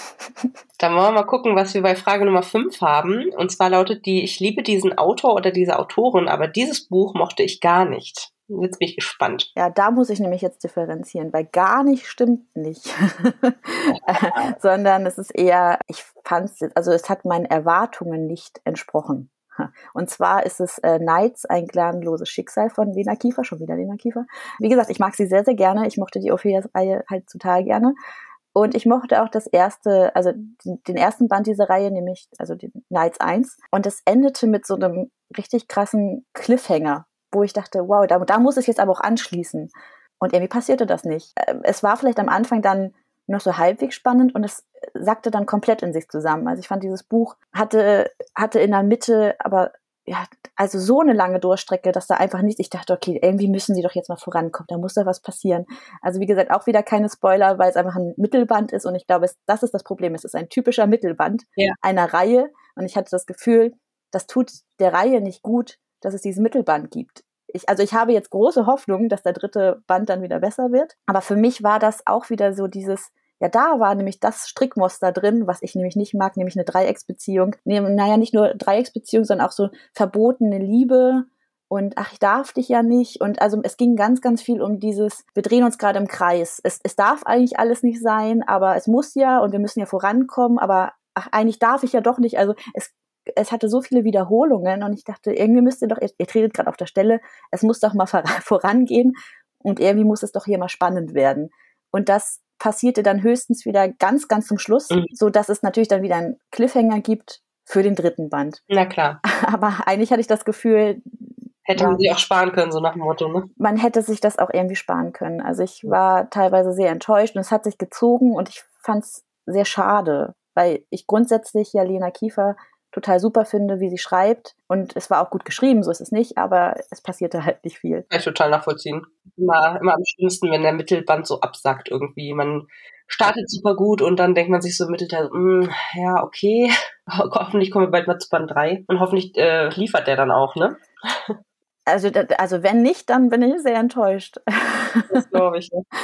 Dann wollen wir mal gucken, was wir bei Frage Nummer 5 haben. Und zwar lautet die: Ich liebe diesen Autor oder diese Autorin, aber dieses Buch mochte ich gar nicht. Jetzt bin ich gespannt. Ja, da muss ich nämlich jetzt differenzieren, weil gar nicht stimmt nicht. Sondern es ist eher, ich fand es, also es hat meinen Erwartungen nicht entsprochen. Und zwar ist es Nights, ein gnadenloses Schicksal von Lena Kiefer, schon wieder Lena Kiefer. Wie gesagt, ich mag sie sehr, sehr gerne. Ich mochte die Ophelia-Reihe halt total gerne. Und ich mochte auch das erste, also den ersten Band dieser Reihe, nämlich also den Nights 1. Und das endete mit so einem richtig krassen Cliffhanger, wo ich dachte, wow, da muss es jetzt aber auch anschließen. Und irgendwie passierte das nicht. Es war vielleicht am Anfang dann noch so halbwegs spannend und es sackte dann komplett in sich zusammen. Also ich fand, dieses Buch hatte in der Mitte aber ja, also so eine lange Durchstrecke, dass da einfach nichts, ich dachte, okay, irgendwie müssen sie doch jetzt mal vorankommen, da muss da was passieren. Also wie gesagt, auch wieder keine Spoiler, weil es einfach ein Mittelband ist und ich glaube, das ist das Problem. Es ist ein typischer Mittelband einer Reihe und ich hatte das Gefühl, das tut der Reihe nicht gut, dass es diesen Mittelband gibt. Ich habe jetzt große Hoffnung, dass der dritte Band dann wieder besser wird, aber für mich war das auch wieder so dieses, ja, da war nämlich das Strickmuster drin, was ich nämlich nicht mag, nämlich eine Dreiecksbeziehung. Naja, nicht nur Dreiecksbeziehung, sondern auch so verbotene Liebe und ach, ich darf dich ja nicht. Und also es ging ganz, ganz viel um dieses, wir drehen uns gerade im Kreis. Es darf eigentlich alles nicht sein, aber es muss ja und wir müssen ja vorankommen, aber ach, eigentlich darf ich ja doch nicht. Also es hatte so viele Wiederholungen und ich dachte, irgendwie müsst ihr doch, ihr tretet gerade auf der Stelle, es muss doch mal vorangehen und irgendwie muss es doch hier mal spannend werden. Und das passierte dann höchstens wieder ganz, ganz zum Schluss, so dass es natürlich dann wieder einen Cliffhanger gibt für den dritten Band. Na klar. Aber eigentlich hatte ich das Gefühl, hätte man sich auch sparen können, so nach dem Motto, ne? Man hätte sich das auch irgendwie sparen können. Also ich war teilweise sehr enttäuscht und es hat sich gezogen und ich fand es sehr schade, weil ich grundsätzlich ja Lena Kiefer total super finde, wie sie schreibt. Und es war auch gut geschrieben, so ist es nicht, aber es passierte halt nicht viel. Kann ich total nachvollziehen. Immer am schlimmsten, wenn der Mittelband so absackt irgendwie. Man startet super gut und dann denkt man sich so im Mittelteil, ja, okay, hoffentlich kommen wir bald mal zu Band 3 und hoffentlich liefert der dann auch, ne? Also wenn nicht, dann bin ich sehr enttäuscht. Das glaube ich, ne?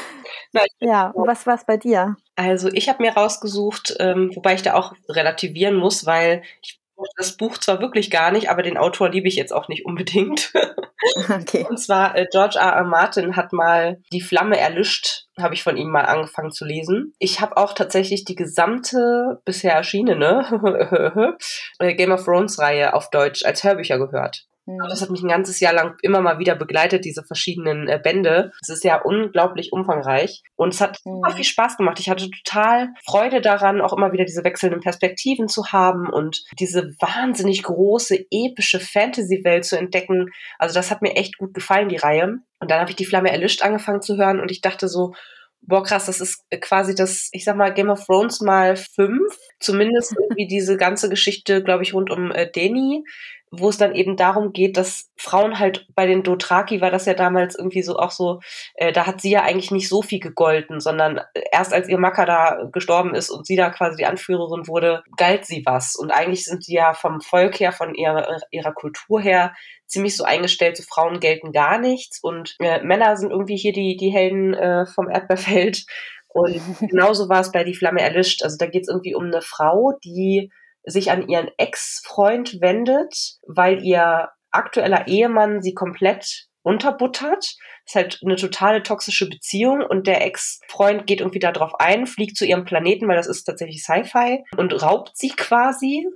Ja, und was war es bei dir? Also ich habe mir rausgesucht, wobei ich da auch relativieren muss, weil ich mochte das Buch zwar wirklich gar nicht, aber den Autor liebe ich jetzt auch nicht unbedingt. Okay. Und zwar George R. Martin hat mal Die Flamme erlischt, habe ich von ihm mal angefangen zu lesen. Ich habe auch tatsächlich die gesamte bisher erschienene Game of Thrones Reihe auf Deutsch als Hörbücher gehört. Das hat mich ein ganzes Jahr lang immer mal wieder begleitet, diese verschiedenen Bände. Es ist ja unglaublich umfangreich und es hat super viel Spaß gemacht. Ich hatte total Freude daran, auch immer wieder diese wechselnden Perspektiven zu haben und diese wahnsinnig große, epische Fantasy-Welt zu entdecken. Also das hat mir echt gut gefallen, die Reihe. Und dann habe ich Die Flamme erlischt angefangen zu hören und ich dachte so, boah, krass, das ist quasi das, ich sag mal, Game of Thrones mal 5. Zumindest irgendwie diese ganze Geschichte, glaube ich, rund um Dany, wo es dann eben darum geht, dass Frauen halt bei den Dothraki war das ja damals irgendwie so auch so, da hat sie ja eigentlich nicht so viel gegolten, sondern erst als ihr Macker da gestorben ist und sie da quasi die Anführerin wurde, galt sie was. Und eigentlich sind sie ja vom Volk her, von ihrer Kultur her ziemlich so eingestellt, so Frauen gelten gar nichts und Männer sind irgendwie hier die Helden vom Erdbeerfeld. Und genauso war es bei Die Flamme erlischt. Also da geht es irgendwie um eine Frau, die sich an ihren Ex-Freund wendet, weil ihr aktueller Ehemann sie komplett unterbuttert. Das ist halt eine totale toxische Beziehung und der Ex-Freund geht irgendwie da drauf ein, fliegt zu ihrem Planeten, weil das ist tatsächlich Sci-Fi und raubt sie quasi.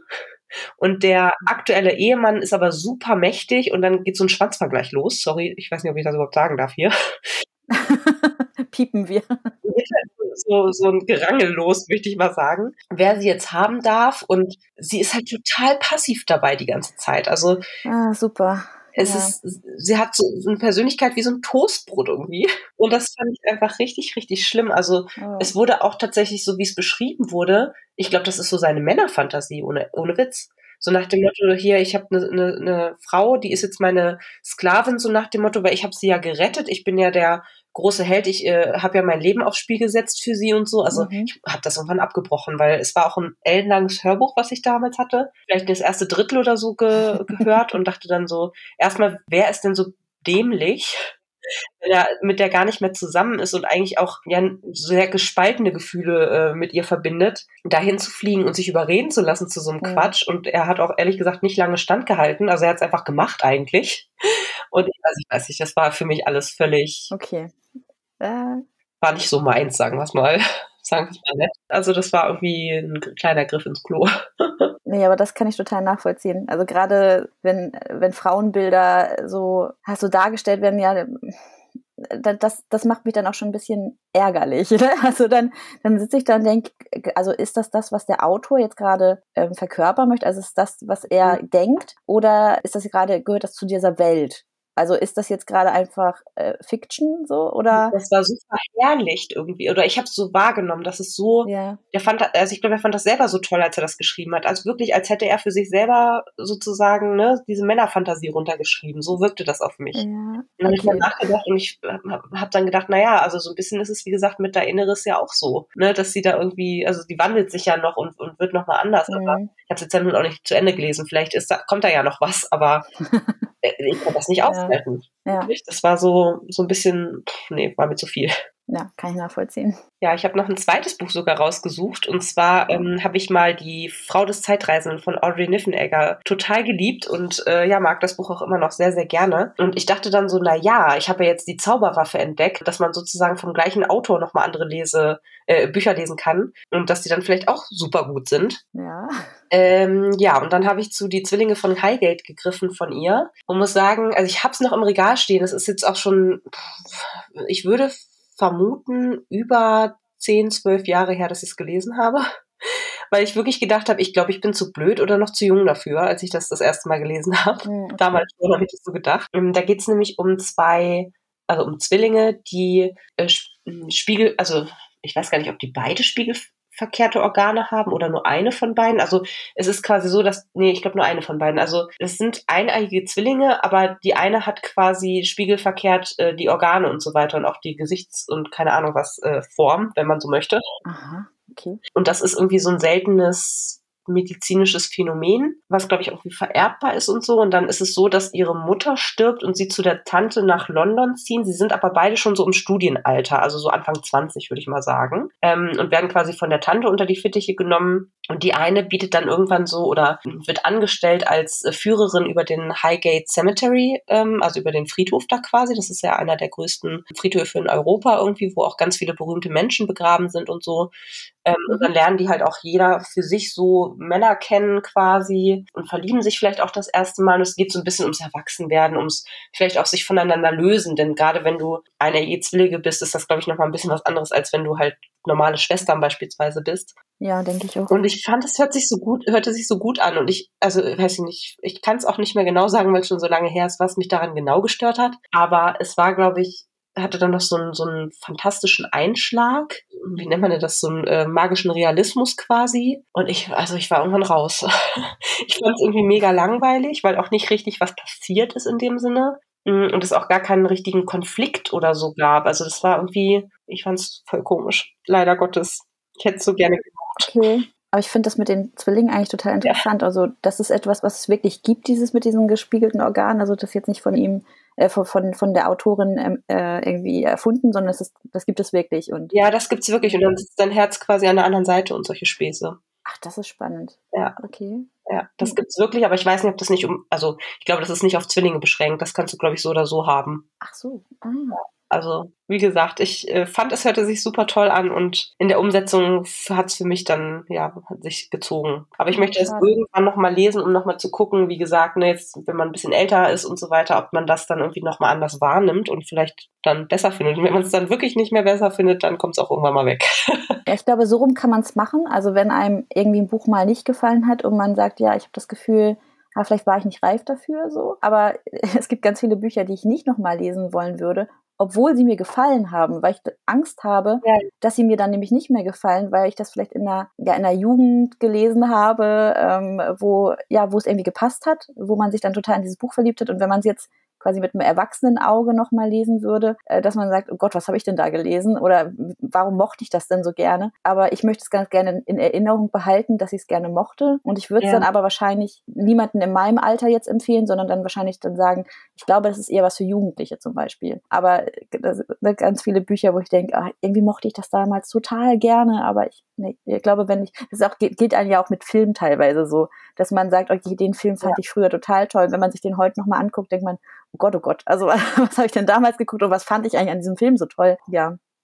Und der aktuelle Ehemann ist aber super mächtig und dann geht so ein Schwanzvergleich los. Sorry, ich weiß nicht, ob ich das überhaupt sagen darf hier. Piepen wir. So ein Gerangel los, möchte ich mal sagen, wer sie jetzt haben darf. Und sie ist halt total passiv dabei die ganze Zeit. Also super. sie hat so eine Persönlichkeit wie so ein Toastbrot irgendwie. Und das fand ich einfach richtig, richtig schlimm. Also es wurde auch tatsächlich so, wie es beschrieben wurde. Ich glaube, das ist so seine Männerfantasie, ohne Witz. So nach dem Motto, hier, ich habe eine Frau, die ist jetzt meine Sklavin, so nach dem Motto, weil ich habe sie ja gerettet. Ich bin ja der große Held. Ich habe ja mein Leben aufs Spiel gesetzt für sie und so. Also ich habe das irgendwann abgebrochen, weil es war auch ein ellenlanges Hörbuch, was ich damals hatte. Vielleicht das erste Drittel oder so gehört und dachte dann so, erstmal, wer ist denn so dämlich, wenn er mit der gar nicht mehr zusammen ist und eigentlich auch ja sehr gespaltene Gefühle mit ihr verbindet, dahin zu fliegen und sich überreden zu lassen zu so einem Quatsch. Und er hat auch ehrlich gesagt nicht lange standgehalten. Also er hat es einfach gemacht eigentlich. Und ich weiß nicht, das war für mich alles völlig, war nicht so meins, sagen wir es mal. Sagen wir es mal nett. Also das war irgendwie ein kleiner Griff ins Klo. Nee, aber das kann ich total nachvollziehen. Also gerade wenn Frauenbilder so dargestellt werden, ja, das macht mich dann auch schon ein bisschen ärgerlich. Ne? Also dann sitze ich da und denke, also ist das, was der Autor jetzt gerade verkörpern möchte? Also ist das, was er denkt? Oder ist das gerade, gehört das zu dieser Welt? Also ist das jetzt gerade einfach Fiction so? Oder? Das war so verherrlicht irgendwie. Oder ich habe es so wahrgenommen, dass es so, Ja. ich glaube, er fand das selber so toll, als er das geschrieben hat. Also wirklich, als hätte er für sich selber sozusagen diese Männerfantasie runtergeschrieben. So wirkte das auf mich. Ja, Und dann habe ich mal nachgedacht und ich habe dann gedacht, naja, also so ein bisschen ist es, wie gesagt, mit der Inneres ja auch so, ne, dass sie da irgendwie, also die wandelt sich ja noch und wird noch mal anders. Aber ich habe es jetzt ja nun auch nicht zu Ende gelesen. Vielleicht kommt da ja noch was, aber ich kann das nicht aushalten. Ja. Das war so ein bisschen, war mir zu viel. Ja, kann ich nachvollziehen. Ja, ich habe noch ein zweites Buch sogar rausgesucht. Und zwar habe ich mal die Frau des Zeitreisenden von Audrey Niffenegger total geliebt und mag das Buch auch immer noch sehr, sehr gerne. Und ich dachte dann so, ich habe ja jetzt die Zauberwaffe entdeckt, dass man sozusagen vom gleichen Autor nochmal andere Bücher lesen kann und dass die dann vielleicht auch super gut sind. Ja. Und dann habe ich zu Die Zwillinge von Highgate gegriffen von ihr und muss sagen, also ich habe es noch im Regal stehen. Das ist jetzt auch schon, ich würde vermuten, über 10, 12 Jahre her, dass ich es gelesen habe, weil ich wirklich gedacht habe, ich glaube, ich bin zu blöd oder noch zu jung dafür, als ich das erste Mal gelesen habe. Okay. Damals schon habe ich das so gedacht. Da geht es nämlich um um Zwillinge, die also ich weiß gar nicht, ob die beide spiegelverkehrte Organe haben oder nur eine von beiden. Also es ist quasi so, ich glaube nur eine von beiden. Also es sind eineige Zwillinge, aber die eine hat quasi spiegelverkehrt die Organe und so weiter und auch die Gesichts- und keine Ahnung was Form, wenn man so möchte. Aha, okay. Und das ist irgendwie so ein seltenes medizinisches Phänomen, was, glaube ich, irgendwie vererbbar ist und so. Und dann ist es so, dass ihre Mutter stirbt und sie zu der Tante nach London ziehen. Sie sind aber beide schon so im Studienalter, also so Anfang 20, würde ich mal sagen, und werden quasi von der Tante unter die Fittiche genommen. Und die eine bietet dann irgendwann so oder wird angestellt als Führerin über den Highgate Cemetery, also über den Friedhof da quasi. Das ist ja einer der größten Friedhöfe in Europa irgendwie, wo auch ganz viele berühmte Menschen begraben sind und so. Und dann lernen die halt auch jeder für sich so Männer kennen quasi und verlieben sich vielleicht auch das erste Mal. Und es geht so ein bisschen ums Erwachsenwerden, ums vielleicht auch sich voneinander lösen. Denn gerade wenn du eine Zwillinge bist, ist das, glaube ich, nochmal ein bisschen was anderes, als wenn du halt normale Schwestern beispielsweise bist. Ja, denke ich auch. Und ich fand, es hörte sich so gut an. Und weiß ich nicht, ich kann es auch nicht mehr genau sagen, weil es schon so lange her ist, was mich daran genau gestört hat. Aber es war, glaube ich, hatte dann noch so einen fantastischen Einschlag. Wie nennt man denn das? So einen magischen Realismus quasi. Und ich war irgendwann raus. Ich fand es irgendwie mega langweilig, weil auch nicht richtig was passiert ist in dem Sinne. Und es auch gar keinen richtigen Konflikt oder so gab. Also das war irgendwie, ich fand es voll komisch. Leider Gottes. Ich hätte es so gerne gemacht. Okay. Aber ich finde das mit den Zwillingen eigentlich total interessant. Ja. Also das ist etwas, was es wirklich gibt, dieses mit diesen gespiegelten Organen. Also das ist jetzt nicht von ihm, von der Autorin irgendwie erfunden, sondern das gibt es wirklich. Und ja, das gibt's wirklich. Und dann sitzt dein Herz quasi an der anderen Seite und solche Späße. Ach, das ist spannend. Ja. Okay. Ja, das gibt's wirklich, aber ich weiß nicht, ob das nicht ich glaube, das ist nicht auf Zwillinge beschränkt. Das kannst du, glaube ich, so oder so haben. Ach so. Ah. Also, wie gesagt, ich fand, es hörte sich super toll an und in der Umsetzung hat's für mich dann, sich gezogen. Aber ich möchte es irgendwann nochmal lesen, um nochmal zu gucken, wie gesagt, jetzt, wenn man ein bisschen älter ist und so weiter, ob man das dann irgendwie nochmal anders wahrnimmt und vielleicht dann besser findet. Und wenn man es dann wirklich nicht mehr besser findet, dann kommt es auch irgendwann mal weg. Ja, ich glaube, so rum kann man es machen. Also wenn einem irgendwie ein Buch mal nicht gefallen hat und man sagt, ja, ich habe das Gefühl, vielleicht war ich nicht reif dafür, so. Aber es gibt ganz viele Bücher, die ich nicht nochmal lesen wollen würde, obwohl sie mir gefallen haben, weil ich Angst habe, dass sie mir dann nämlich nicht mehr gefallen, weil ich das vielleicht in der Jugend gelesen habe, wo es irgendwie gepasst hat, wo man sich dann total in dieses Buch verliebt hat. Und wenn man es jetzt quasi mit einem erwachsenen Auge nochmal lesen würde, dass man sagt, oh Gott, was habe ich denn da gelesen? Oder warum mochte ich das denn so gerne? Aber ich möchte es ganz gerne in Erinnerung behalten, dass ich es gerne mochte. Und ich würde es dann aber wahrscheinlich niemanden in meinem Alter jetzt empfehlen, sondern dann wahrscheinlich dann sagen, ich glaube, das ist eher was für Jugendliche zum Beispiel. Aber das sind ganz viele Bücher, wo ich denke, irgendwie mochte ich das damals total gerne, aber ich glaube, gilt einem ja auch mit Filmen teilweise so, dass man sagt, okay, den Film fand ich früher total toll. Wenn man sich den heute nochmal anguckt, denkt man, oh Gott, also was habe ich denn damals geguckt und was fand ich eigentlich an diesem Film so toll? Ja.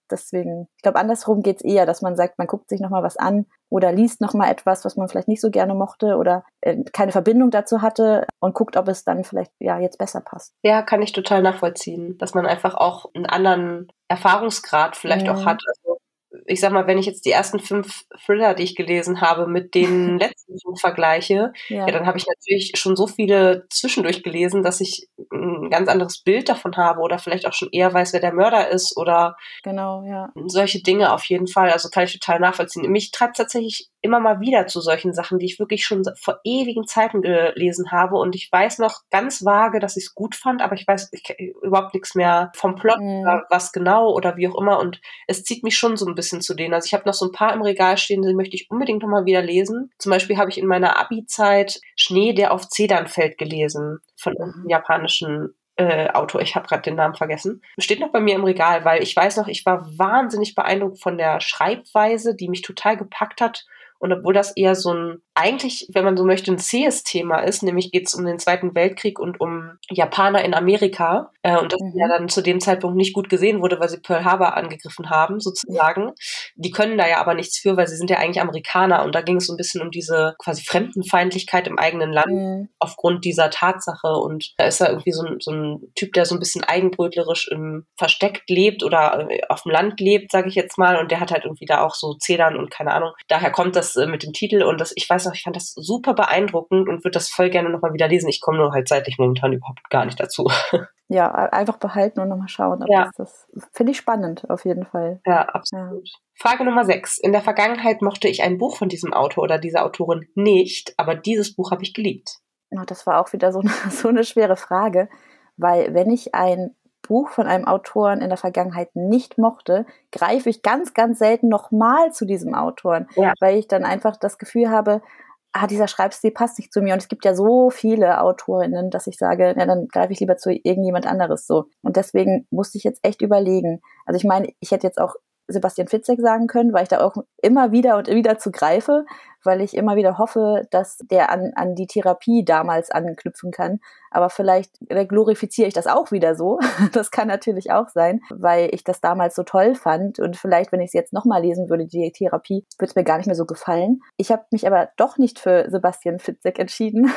deswegen, ich glaube, andersrum geht's eher, dass man sagt, man guckt sich nochmal was an oder liest nochmal etwas, was man vielleicht nicht so gerne mochte oder keine Verbindung dazu hatte und guckt, ob es dann vielleicht jetzt besser passt. Ja, kann ich total nachvollziehen, dass man einfach auch einen anderen Erfahrungsgrad vielleicht auch hat. Also ich sag mal, wenn ich jetzt die ersten 5 Thriller, die ich gelesen habe, mit den letzten 5 vergleiche, dann habe ich natürlich schon so viele zwischendurch gelesen, dass ich ein ganz anderes Bild davon habe oder vielleicht auch schon eher weiß, wer der Mörder ist oder genau, ja. Solche Dinge auf jeden Fall. Also kann ich total nachvollziehen. Mich treibt tatsächlich immer mal wieder zu solchen Sachen, die ich wirklich schon vor ewigen Zeiten gelesen habe und ich weiß noch ganz vage, dass ich es gut fand, aber ich weiß überhaupt nichts mehr vom Plot oder was genau oder wie auch immer und es zieht mich schon so ein bisschen zu denen. Also ich habe noch so ein paar im Regal stehen, die möchte ich unbedingt noch mal wieder lesen. Zum Beispiel habe ich in meiner Abi-Zeit Schnee, der auf Zedern fällt gelesen von einem japanischen Autor, ich habe gerade den Namen vergessen. Steht noch bei mir im Regal, weil ich weiß noch, ich war wahnsinnig beeindruckt von der Schreibweise, die mich total gepackt hat. Und obwohl das eher so ein, eigentlich, wenn man so möchte, ein zähes Thema ist, nämlich geht es um den Zweiten Weltkrieg und um Japaner in Amerika und das ja dann zu dem Zeitpunkt nicht gut gesehen wurde, weil sie Pearl Harbor angegriffen haben, sozusagen. Die können da ja aber nichts für, weil sie sind ja eigentlich Amerikaner und da ging es so ein bisschen um diese quasi Fremdenfeindlichkeit im eigenen Land aufgrund dieser Tatsache und da ist er irgendwie so ein Typ, der so ein bisschen eigenbrötlerisch versteckt lebt oder auf dem Land lebt, sage ich jetzt mal, und der hat halt irgendwie da auch so Zedern und keine Ahnung. Daher kommt das mit dem Titel und ich weiß noch, ich fand das super beeindruckend und würde das voll gerne nochmal wieder lesen. Ich komme nur halt zeitlich momentan überhaupt gar nicht dazu. Ja, einfach behalten und nochmal schauen. Ob das finde ich spannend, auf jeden Fall. Ja, absolut. Ja. Frage Nummer 6. In der Vergangenheit mochte ich ein Buch von diesem Autor oder dieser Autorin nicht, aber dieses Buch habe ich geliebt. Ja, das war auch wieder so eine schwere Frage, weil wenn ich ein Buch von einem Autoren in der Vergangenheit nicht mochte, greife ich ganz, ganz selten nochmal zu diesem Autoren, weil ich dann einfach das Gefühl habe, dieser Schreibstil passt nicht zu mir. Und es gibt ja so viele Autorinnen, dass ich sage, dann greife ich lieber zu irgendjemand anderes so. Und deswegen musste ich jetzt echt überlegen. Also ich meine, ich hätte jetzt auch Sebastian Fitzek sagen können, weil ich da auch immer wieder und wieder zu greife, weil ich immer wieder hoffe, dass der an die Therapie damals anknüpfen kann. Aber vielleicht glorifiziere ich das auch wieder so. Das kann natürlich auch sein, weil ich das damals so toll fand. Und vielleicht, wenn ich es jetzt nochmal lesen würde, die Therapie, würde es mir gar nicht mehr so gefallen. Ich habe mich aber doch nicht für Sebastian Fitzek entschieden,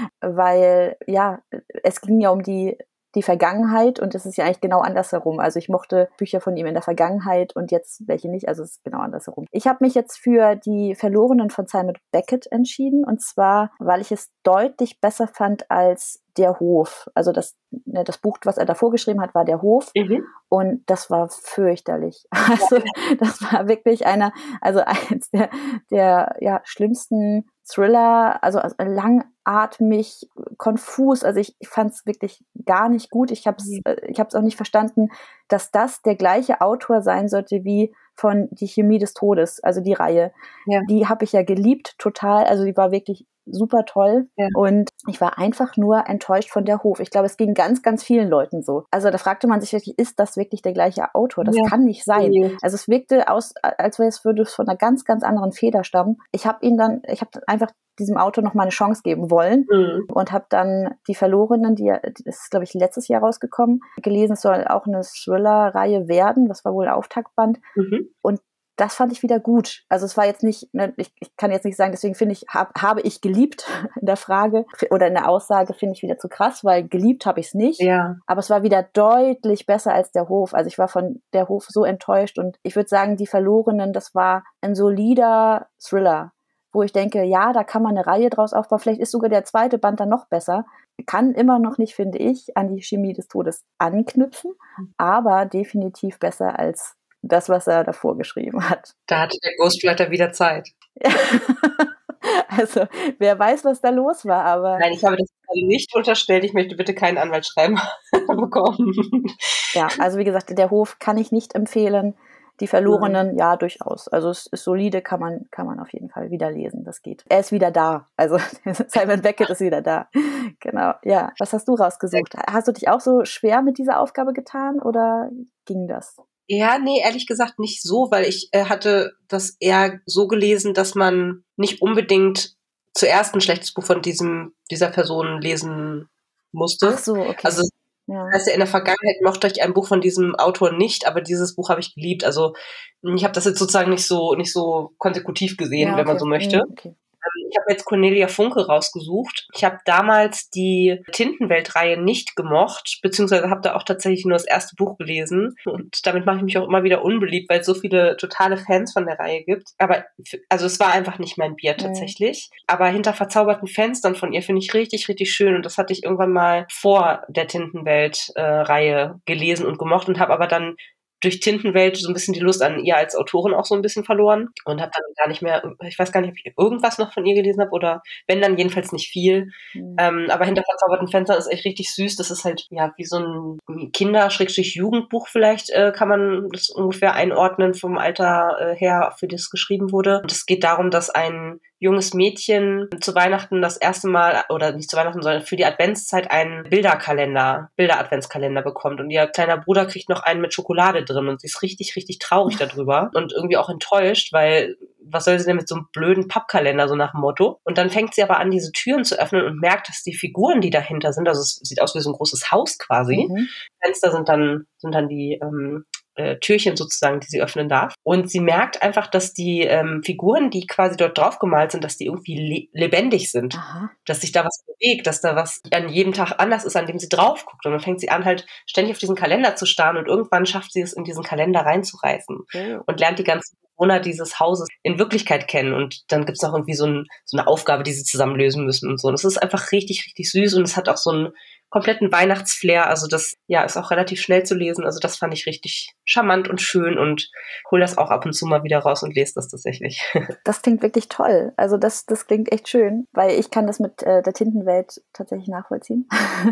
weil es ging ja um die Vergangenheit und es ist ja eigentlich genau andersherum. Also ich mochte Bücher von ihm in der Vergangenheit und jetzt welche nicht, also es ist genau andersherum. Ich habe mich jetzt für die Verlorenen von Simon Beckett entschieden und zwar, weil ich es deutlich besser fand als Der Hof. Also das Buch, was er davor geschrieben hat, war Der Hof und das war fürchterlich. Also das war wirklich eins der schlimmsten Thriller, also langatmig, konfus, also ich fand es wirklich gar nicht gut. Ich habe es auch nicht verstanden, dass das der gleiche Autor sein sollte wie von Die Chemie des Todes, also die Reihe. Ja. Die habe ich ja geliebt, total, also die war wirklich super toll und ich war einfach nur enttäuscht von Der Hof. Ich glaube, es ging ganz, ganz vielen Leuten so. Also da fragte man sich wirklich, ist das wirklich der gleiche Autor? Das kann nicht sein. Also es wirkte aus, als würde es von einer ganz, ganz anderen Feder stammen. Ich habe einfach diesem Autor noch mal eine Chance geben wollen und habe dann Die Verlorenen, das ist, glaube ich, letztes Jahr rausgekommen, gelesen. Es soll auch eine Thriller-Reihe werden, das war wohl Auftakt-Band und das fand ich wieder gut. Also es war jetzt nicht, ich kann jetzt nicht sagen, deswegen finde ich, habe ich geliebt in der Frage oder in der Aussage finde ich wieder zu krass, weil geliebt habe ich es nicht. Ja. Aber es war wieder deutlich besser als Der Hof. Also ich war von Der Hof so enttäuscht und ich würde sagen, Die Verlorenen, das war ein solider Thriller, wo ich denke, ja, da kann man eine Reihe draus aufbauen. Vielleicht ist sogar der zweite Band dann noch besser. Kann immer noch nicht, finde ich, an Die Chemie des Todes anknüpfen, aber definitiv besser als das, was er davor geschrieben hat. Da hatte der Ghostwriter wieder Zeit. Also, wer weiß, was da los war, aber... Nein, ich habe das gerade nicht unterstellt. Ich möchte bitte keinen Anwaltsschreiben bekommen. Ja, also wie gesagt, Der Hof kann ich nicht empfehlen. Die Verlorenen, ja, durchaus. Also es ist solide, kann man auf jeden Fall wieder lesen. Das geht. Er ist wieder da. Also Simon Beckett ist wieder da. Genau, ja. Was hast du rausgesucht? Hast du dich auch so schwer mit dieser Aufgabe getan oder ging das? Ja, nee, ehrlich gesagt nicht so, weil ich hatte das eher so gelesen, dass man nicht unbedingt zuerst ein schlechtes Buch von dieser Person lesen musste. Ach so, okay. Also Ja. Das heißt ja, in der Vergangenheit mochte ich ein Buch von diesem Autor nicht, aber dieses Buch habe ich geliebt. Also ich habe das jetzt sozusagen nicht so konsekutiv gesehen, Ja, wenn man okay. so möchte. Okay. Ich habe jetzt Cornelia Funke rausgesucht. Ich habe damals die Tintenwelt-Reihe nicht gemocht, beziehungsweise habe da auch tatsächlich nur das erste Buch gelesen. Und damit mache ich mich auch immer wieder unbeliebt, weil es so viele totale Fans von der Reihe gibt. Aber also es war einfach nicht mein Bier tatsächlich. Aber Hinter verzauberten Fenstern von ihr finde ich richtig, richtig schön. Und das hatte ich irgendwann mal vor der Tintenwelt-Reihe gelesen und gemocht und habe aber dann durch Tintenwelt so ein bisschen die Lust an ihr als Autorin auch so ein bisschen verloren und habe dann gar nicht mehr, ich weiß gar nicht, ob ich irgendwas noch von ihr gelesen habe oder wenn, dann jedenfalls nicht viel. Aber Hinter verzauberten Fenstern ist echt richtig süß. Das ist halt ja wie so ein Kinder-Jugendbuch vielleicht, kann man das ungefähr einordnen vom Alter her, für das geschrieben wurde. Und es geht darum, dass ein junges Mädchen zu Weihnachten das erste Mal, oder nicht zu Weihnachten, sondern für die Adventszeit einen Bilder-Adventskalender bekommt. Und ihr kleiner Bruder kriegt noch einen mit Schokolade drin und sie ist richtig, richtig traurig darüber und irgendwie auch enttäuscht, weil was soll sie denn mit so einem blöden Pappkalender, so nach dem Motto? Und dann fängt sie aber an, diese Türen zu öffnen und merkt, dass die Figuren, die dahinter sind, also es sieht aus wie so ein großes Haus quasi. Fenster sind dann die Türchen sozusagen, die sie öffnen darf. Und sie merkt einfach, dass die Figuren, die quasi dort drauf gemalt sind, dass die irgendwie lebendig sind. Aha. Dass sich da was bewegt, dass da was an jedem Tag anders ist, an dem sie drauf guckt. Und dann fängt sie an, halt ständig auf diesen Kalender zu starren und irgendwann schafft sie es, in diesen Kalender reinzureißen und lernt die ganzen Bewohner dieses Hauses in Wirklichkeit kennen. Und dann gibt es auch irgendwie so eine Aufgabe, die sie zusammen lösen müssen und so. Und das ist einfach richtig, richtig süß und es hat auch so einen kompletten Weihnachtsflair. Also das ist auch relativ schnell zu lesen. Also das fand ich richtig charmant und schön und hol das auch ab und zu mal wieder raus und lese das tatsächlich. Das klingt wirklich toll. Also das klingt echt schön, weil ich kann das mit der Tintenwelt tatsächlich nachvollziehen.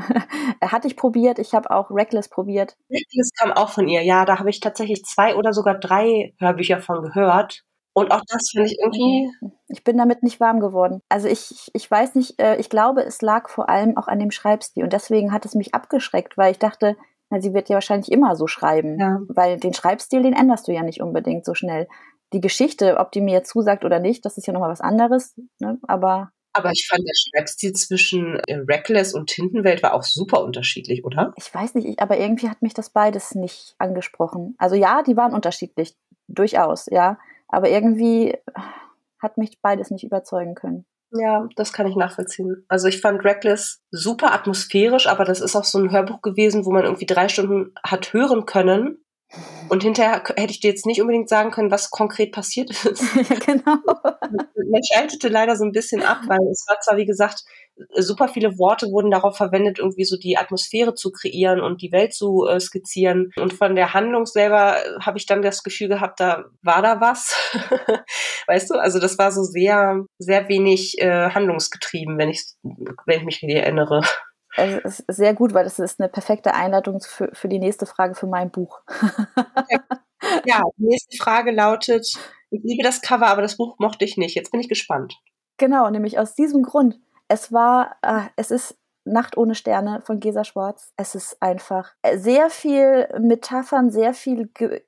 Hatte ich probiert. Ich habe auch Reckless probiert. Reckless kam auch von ihr. Ja, da habe ich tatsächlich 2 oder sogar 3 Hörbücher von gehört. Und auch das finde ich irgendwie... Ich bin damit nicht warm geworden. Also ich weiß nicht, ich glaube, es lag vor allem auch an dem Schreibstil. Und deswegen hat es mich abgeschreckt, weil ich dachte, na, sie wird ja wahrscheinlich immer so schreiben. Ja. Weil den Schreibstil, den änderst du ja nicht unbedingt so schnell. Die Geschichte, ob die mir jetzt zusagt oder nicht, das ist ja nochmal was anderes. Ne? Aber ich fand, der Schreibstil zwischen Reckless und Tintenwelt war auch super unterschiedlich, oder? Ich weiß nicht, aber irgendwie hat mich das beides nicht angesprochen. Also ja, die waren unterschiedlich, durchaus, ja. Aber irgendwie hat mich beides nicht überzeugen können. Ja, das kann ich nachvollziehen. Also ich fand Reckless super atmosphärisch, aber das ist auch so ein Hörbuch gewesen, wo man irgendwie 3 Stunden hat hören können. Und hinterher hätte ich dir jetzt nicht unbedingt sagen können, was konkret passiert ist. Ja, genau. Man schaltete leider so ein bisschen ab, weil es war zwar, wie gesagt, super viele Worte wurden darauf verwendet, irgendwie so die Atmosphäre zu kreieren und die Welt zu skizzieren. Und von der Handlung selber habe ich dann das Gefühl gehabt, da war da was. Weißt du, also das war so sehr, sehr wenig handlungsgetrieben, wenn ich mich richtig erinnere. Es ist sehr gut, weil das ist eine perfekte Einleitung für die nächste Frage für mein Buch. Okay. Ja, die nächste Frage lautet, ich liebe das Cover, aber das Buch mochte ich nicht. Jetzt bin ich gespannt. Genau, nämlich aus diesem Grund. Es ist Nacht ohne Sterne von Gesa Schwarz. Es ist einfach sehr viel Metaphern, sehr viel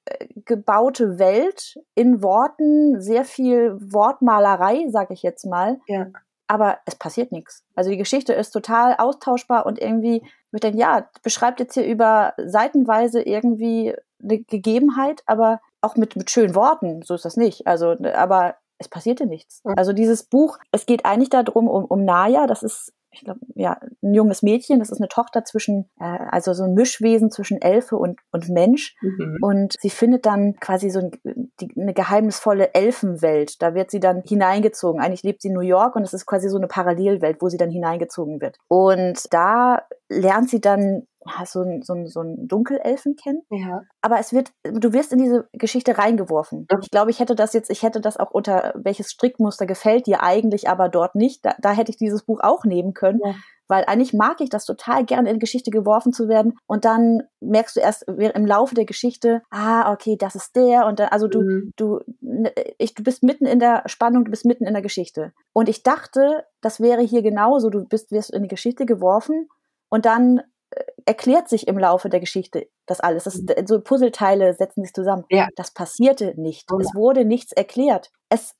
gebaute Welt in Worten, sehr viel Wortmalerei, sag ich jetzt mal. Ja. Aber es passiert nichts. Also die Geschichte ist total austauschbar und irgendwie, ich denke, ja, beschreibt jetzt hier über seitenweise irgendwie eine Gegebenheit, aber auch mit schönen Worten, so ist das nicht. Also, aber es passierte nichts. Also dieses Buch, es geht eigentlich darum, um Naya, das ist, ich glaube, ja, ein junges Mädchen, das ist eine Tochter zwischen, also so ein Mischwesen zwischen Elfe und Mensch. Mhm. Und sie findet dann quasi so eine geheimnisvolle Elfenwelt. Da wird sie dann hineingezogen. Eigentlich lebt sie in New York und es ist quasi so eine Parallelwelt, wo sie dann hineingezogen wird. Und da lernt sie dann so einen Dunkelelfen kennen. Ja. Aber du wirst in diese Geschichte reingeworfen. Ich glaube, ich hätte das auch unter welches Strickmuster gefällt dir eigentlich, aber dort nicht. Da hätte ich dieses Buch auch nehmen können. Ja. Weil eigentlich mag ich das total gerne, in Geschichte geworfen zu werden. Und dann merkst du erst im Laufe der Geschichte, okay, das ist der. Und dann, also du bist mitten in der Spannung, du bist mitten in der Geschichte. Und ich dachte, das wäre hier genauso. Du wirst in die Geschichte geworfen und dann erklärt sich im Laufe der Geschichte das alles. So Puzzleteile setzen sich zusammen. Ja. Das passierte nicht. Es wurde nichts erklärt.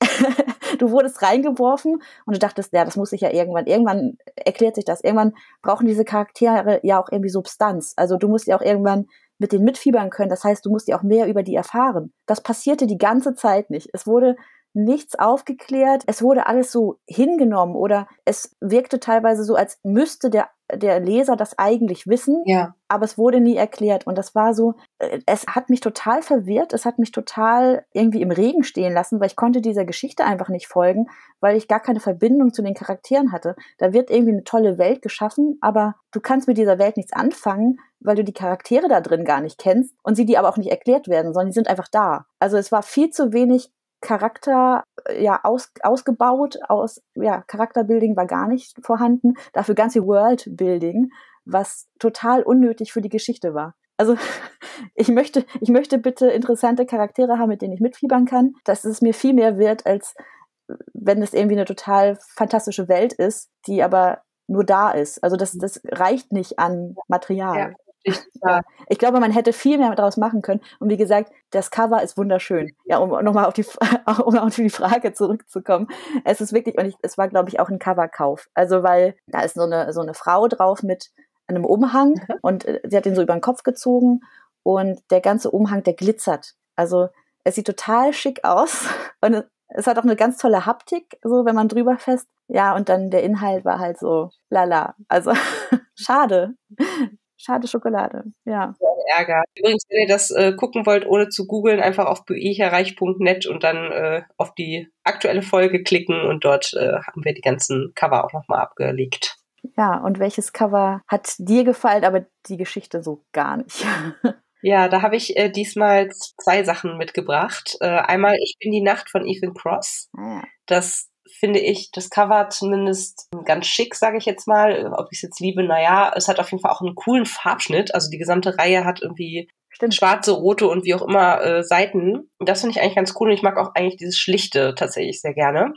Du wurdest reingeworfen und du dachtest, ja, das muss sich ja irgendwann erklärt sich das. Irgendwann brauchen diese Charaktere ja auch irgendwie Substanz. Also du musst ja auch irgendwann mit denen mitfiebern können. Das heißt, du musst ja auch mehr über die erfahren. Das passierte die ganze Zeit nicht. Es wurde nichts aufgeklärt. Es wurde alles so hingenommen oder es wirkte teilweise so, als müsste der Leser das eigentlich wissen, Ja. aber es wurde nie erklärt. Und das war so, es hat mich total verwirrt, es hat mich total irgendwie im Regen stehen lassen, weil ich konnte dieser Geschichte einfach nicht folgen, weil ich gar keine Verbindung zu den Charakteren hatte. Da wird irgendwie eine tolle Welt geschaffen, aber du kannst mit dieser Welt nichts anfangen, weil du die Charaktere da drin gar nicht kennst und sie dir aber auch nicht erklärt werden, sondern die sind einfach da. Also es war viel zu wenig Charakter ausgebaut, Charakterbuilding war gar nicht vorhanden, dafür ganz viel Worldbuilding, was total unnötig für die Geschichte war. Also ich möchte bitte interessante Charaktere haben, mit denen ich mitfiebern kann, dass es mir viel mehr wird, als wenn es irgendwie eine total fantastische Welt ist, die aber nur da ist. Also das reicht nicht an Material. Ja. Ja. Ich glaube, man hätte viel mehr daraus machen können. Und wie gesagt, das Cover ist wunderschön. Ja, um nochmal auf die Frage zurückzukommen. Es ist wirklich, und es war, glaube ich, auch ein Coverkauf. Also, weil da ist so eine Frau drauf mit einem Umhang und sie hat den so über den Kopf gezogen und der ganze Umhang, der glitzert. Also, es sieht total schick aus und es hat auch eine ganz tolle Haptik, so wenn man drüber fest. Ja, und dann der Inhalt war halt so lala. Also, schade. Schade Schokolade, ja. Ärger. Übrigens, wenn ihr das gucken wollt, ohne zu googeln, einfach auf buecherreich.net und dann auf die aktuelle Folge klicken und dort haben wir die ganzen Cover auch nochmal abgelegt. Ja, und welches Cover hat dir gefallen, aber die Geschichte so gar nicht? Ja, da habe ich diesmal 2 Sachen mitgebracht. Einmal Ich bin die Nacht von Ethan Cross. Ja. Das finde ich, das Cover zumindest ganz schick, sage ich jetzt mal. Ob ich es jetzt liebe, naja, es hat auf jeden Fall auch einen coolen Farbschnitt. Also die gesamte Reihe hat irgendwie schwarze, rote und wie auch immer Seiten. Und das finde ich eigentlich ganz cool und ich mag auch eigentlich dieses Schlichte tatsächlich sehr gerne.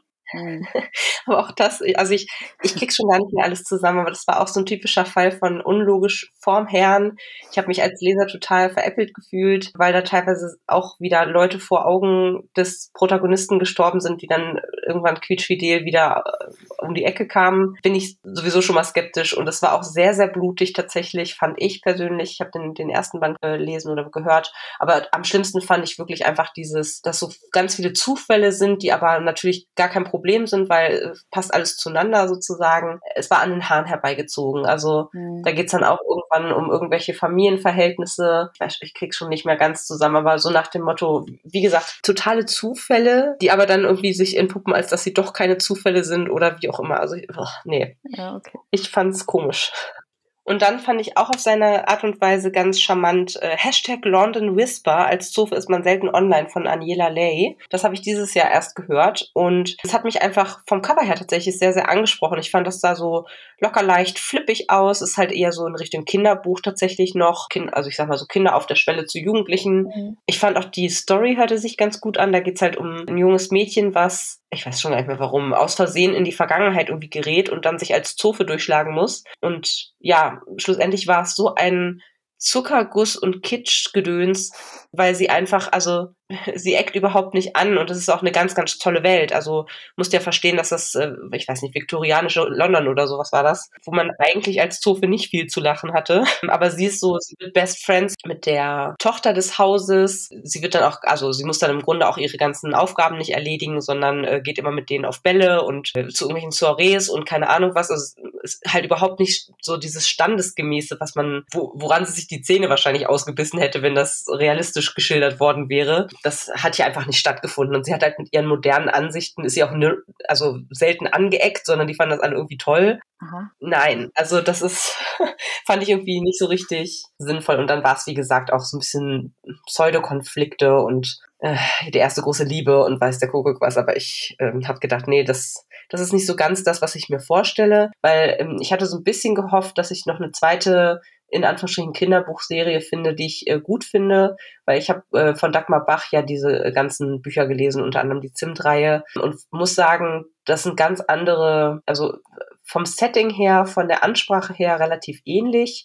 Aber auch das, also ich krieg's schon gar nicht mehr alles zusammen, aber das war auch so ein typischer Fall von unlogisch vorm Herrn. Ich habe mich als Leser total veräppelt gefühlt, weil da teilweise auch wieder Leute vor Augen des Protagonisten gestorben sind, die dann irgendwann quietschfidel wieder um die Ecke kamen. Bin ich sowieso schon mal skeptisch und es war auch sehr, sehr blutig tatsächlich, fand ich persönlich. Ich habe den ersten Band gelesen oder gehört, aber am schlimmsten fand ich wirklich einfach dass so ganz viele Zufälle sind, die aber natürlich gar kein Problem sind, weil passt alles zueinander sozusagen. Es war an den Haaren herbeigezogen. Also da geht's dann auch irgendwann um irgendwelche Familienverhältnisse. Ich krieg's schon nicht mehr ganz zusammen, aber so nach dem Motto, wie gesagt, totale Zufälle, die aber dann irgendwie sich entpuppen, als dass sie doch keine Zufälle sind oder wie auch immer. Also nee. Ja, okay. Ich fand's komisch. Und dann fand ich auch auf seine Art und Weise ganz charmant #London Whisper, als Zofe ist man selten online von Aniela Lay. Das habe ich dieses Jahr erst gehört und es hat mich einfach vom Cover her tatsächlich sehr, sehr angesprochen. Ich fand das da so locker leicht flippig aus, ist halt eher so in Richtung Kinderbuch tatsächlich noch. Also ich sag mal so Kinder auf der Schwelle zu Jugendlichen. Ich fand auch die Story hörte sich ganz gut an. Da geht's halt um ein junges Mädchen, was, ich weiß schon gar nicht mehr warum, aus Versehen in die Vergangenheit irgendwie gerät und dann sich als Zofe durchschlagen muss. Und ja, schlussendlich war es so ein Zuckerguss und Kitschgedöns, weil sie einfach, also sie eckt überhaupt nicht an und das ist auch eine ganz, ganz tolle Welt. Also musst ja verstehen, dass das, ich weiß nicht, viktorianische London oder sowas war das, wo man eigentlich als Zofe nicht viel zu lachen hatte. Aber sie ist so, sie wird Best Friends mit der Tochter des Hauses. Sie wird dann auch, also sie muss dann im Grunde auch ihre ganzen Aufgaben nicht erledigen, sondern geht immer mit denen auf Bälle und zu irgendwelchen Soirees und keine Ahnung was. Also es ist halt überhaupt nicht so dieses Standesgemäße, was man, woran sie sich die Zähne wahrscheinlich ausgebissen hätte, wenn das realistisch geschildert worden wäre. Das hat hier einfach nicht stattgefunden. Und sie hat halt mit ihren modernen Ansichten, ist sie auch also selten angeeckt, sondern die fanden das alle irgendwie toll. Aha. Nein, also das ist, fand ich irgendwie nicht so richtig sinnvoll. Und dann war es, wie gesagt, auch so ein bisschen Pseudokonflikte und die erste große Liebe und weiß der Kuckuck was. Aber ich habe gedacht, nee, das ist nicht so ganz das, was ich mir vorstelle, weil ich hatte so ein bisschen gehofft, dass ich noch eine zweite in Anführungsstrichen Kinderbuchserie finde, die ich gut finde, weil ich habe von Dagmar Bach ja diese ganzen Bücher gelesen, unter anderem die Zimt-Reihe und muss sagen, das sind ganz andere, also vom Setting her, von der Ansprache her relativ ähnlich.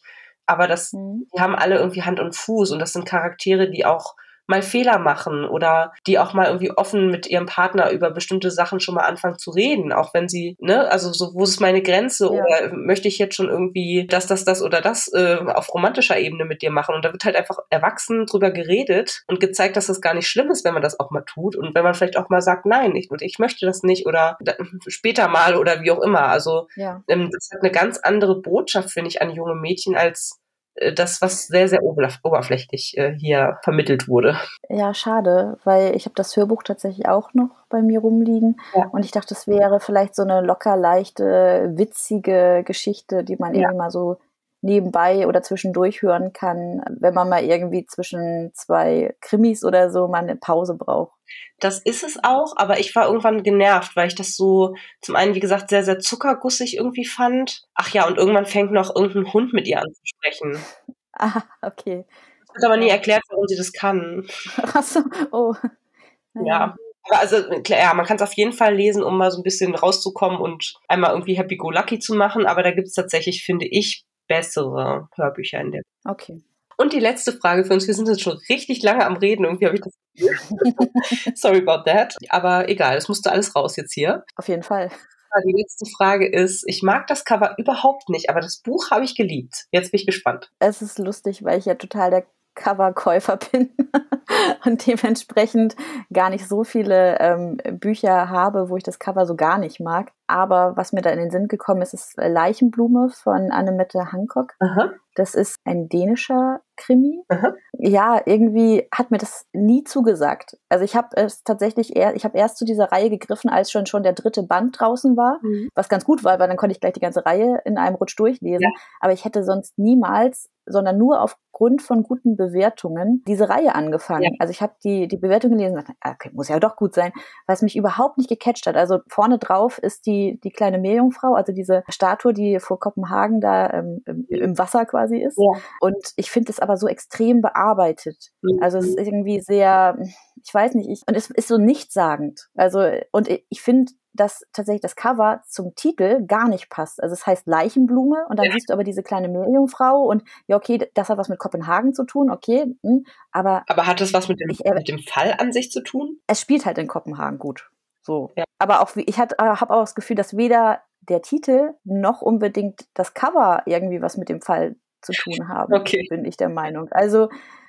Aber die haben alle irgendwie Hand und Fuß und das sind Charaktere, die auch mal Fehler machen oder die auch mal irgendwie offen mit ihrem Partner über bestimmte Sachen schon mal anfangen zu reden, auch wenn sie, ne, also so, wo ist meine Grenze oder möchte ich jetzt schon irgendwie das oder das auf romantischer Ebene mit dir machen und da wird halt einfach erwachsen drüber geredet und gezeigt, dass das gar nicht schlimm ist, wenn man das auch mal tut und wenn man vielleicht auch mal sagt, nein, ich möchte das nicht oder später mal oder wie auch immer, also das hat eine ganz andere Botschaft, finde ich, an junge Mädchen als das, was sehr, sehr oberflächlich hier vermittelt wurde. Ja, schade, weil ich habe das Hörbuch tatsächlich auch noch bei mir rumliegen und ich dachte, es wäre vielleicht so eine locker leichte, witzige Geschichte, die man irgendwie mal so nebenbei oder zwischendurch hören kann, wenn man mal irgendwie zwischen 2 Krimis oder so mal eine Pause braucht. Das ist es auch, aber ich war irgendwann genervt, weil ich das so zum einen, wie gesagt, sehr, sehr zuckergussig irgendwie fand. Ach ja, und irgendwann fängt noch irgendein Hund mit ihr an zu sprechen. Ah, okay. Es wird aber nie erklärt, warum sie das kann. Ach so, oh. Ja. Aber also, klar, ja, man kann es auf jeden Fall lesen, um mal so ein bisschen rauszukommen und einmal irgendwie Happy-Go-Lucky zu machen, aber da gibt es tatsächlich, finde ich, bessere Hörbücher in der. Okay. Und die letzte Frage für uns, wir sind jetzt schon richtig lange am Reden, irgendwie habe ich das Gefühl. Sorry about that. Aber egal, es musste alles raus jetzt hier. Auf jeden Fall. Die letzte Frage ist, ich mag das Cover überhaupt nicht, aber das Buch habe ich geliebt. Jetzt bin ich gespannt. Es ist lustig, weil ich ja total der Coverkäufer bin und dementsprechend gar nicht so viele Bücher habe, wo ich das Cover so gar nicht mag. Aber was mir da in den Sinn gekommen ist, ist Leichenblume von Annemette Hancock. Aha. Das ist ein dänischer Krimi. Aha. Ja, irgendwie hat mir das nie zugesagt. Also ich habe es tatsächlich erst zu dieser Reihe gegriffen, als schon der 3. Band draußen war, was ganz gut war, weil dann konnte ich gleich die ganze Reihe in einem Rutsch durchlesen. Ja. Aber ich hätte sonst niemals, sondern nur aufgrund von guten Bewertungen, diese Reihe angefangen. Ja. Also ich habe die Bewertung gelesen und dachte, okay, muss ja doch gut sein, weil es mich überhaupt nicht gecatcht hat. Also vorne drauf ist die kleine Meerjungfrau, also diese Statue, die vor Kopenhagen da im Wasser quasi ist. Ja. Und ich finde es aber so extrem bearbeitet. Also es ist irgendwie sehr, ich weiß nicht, und es ist so nichtssagend. Also, und ich finde, dass tatsächlich das Cover zum Titel gar nicht passt. Also es heißt Leichenblume und dann siehst du aber diese kleine Meerjungfrau und ja, okay, das hat was mit Kopenhagen zu tun, okay, aber hat das was mit dem Fall an sich zu tun? Es spielt halt in Kopenhagen gut. So. Ja. Aber auch ich habe auch das Gefühl, dass weder der Titel noch unbedingt das Cover irgendwie was mit dem Fall zu tun haben, bin ich der Meinung. Also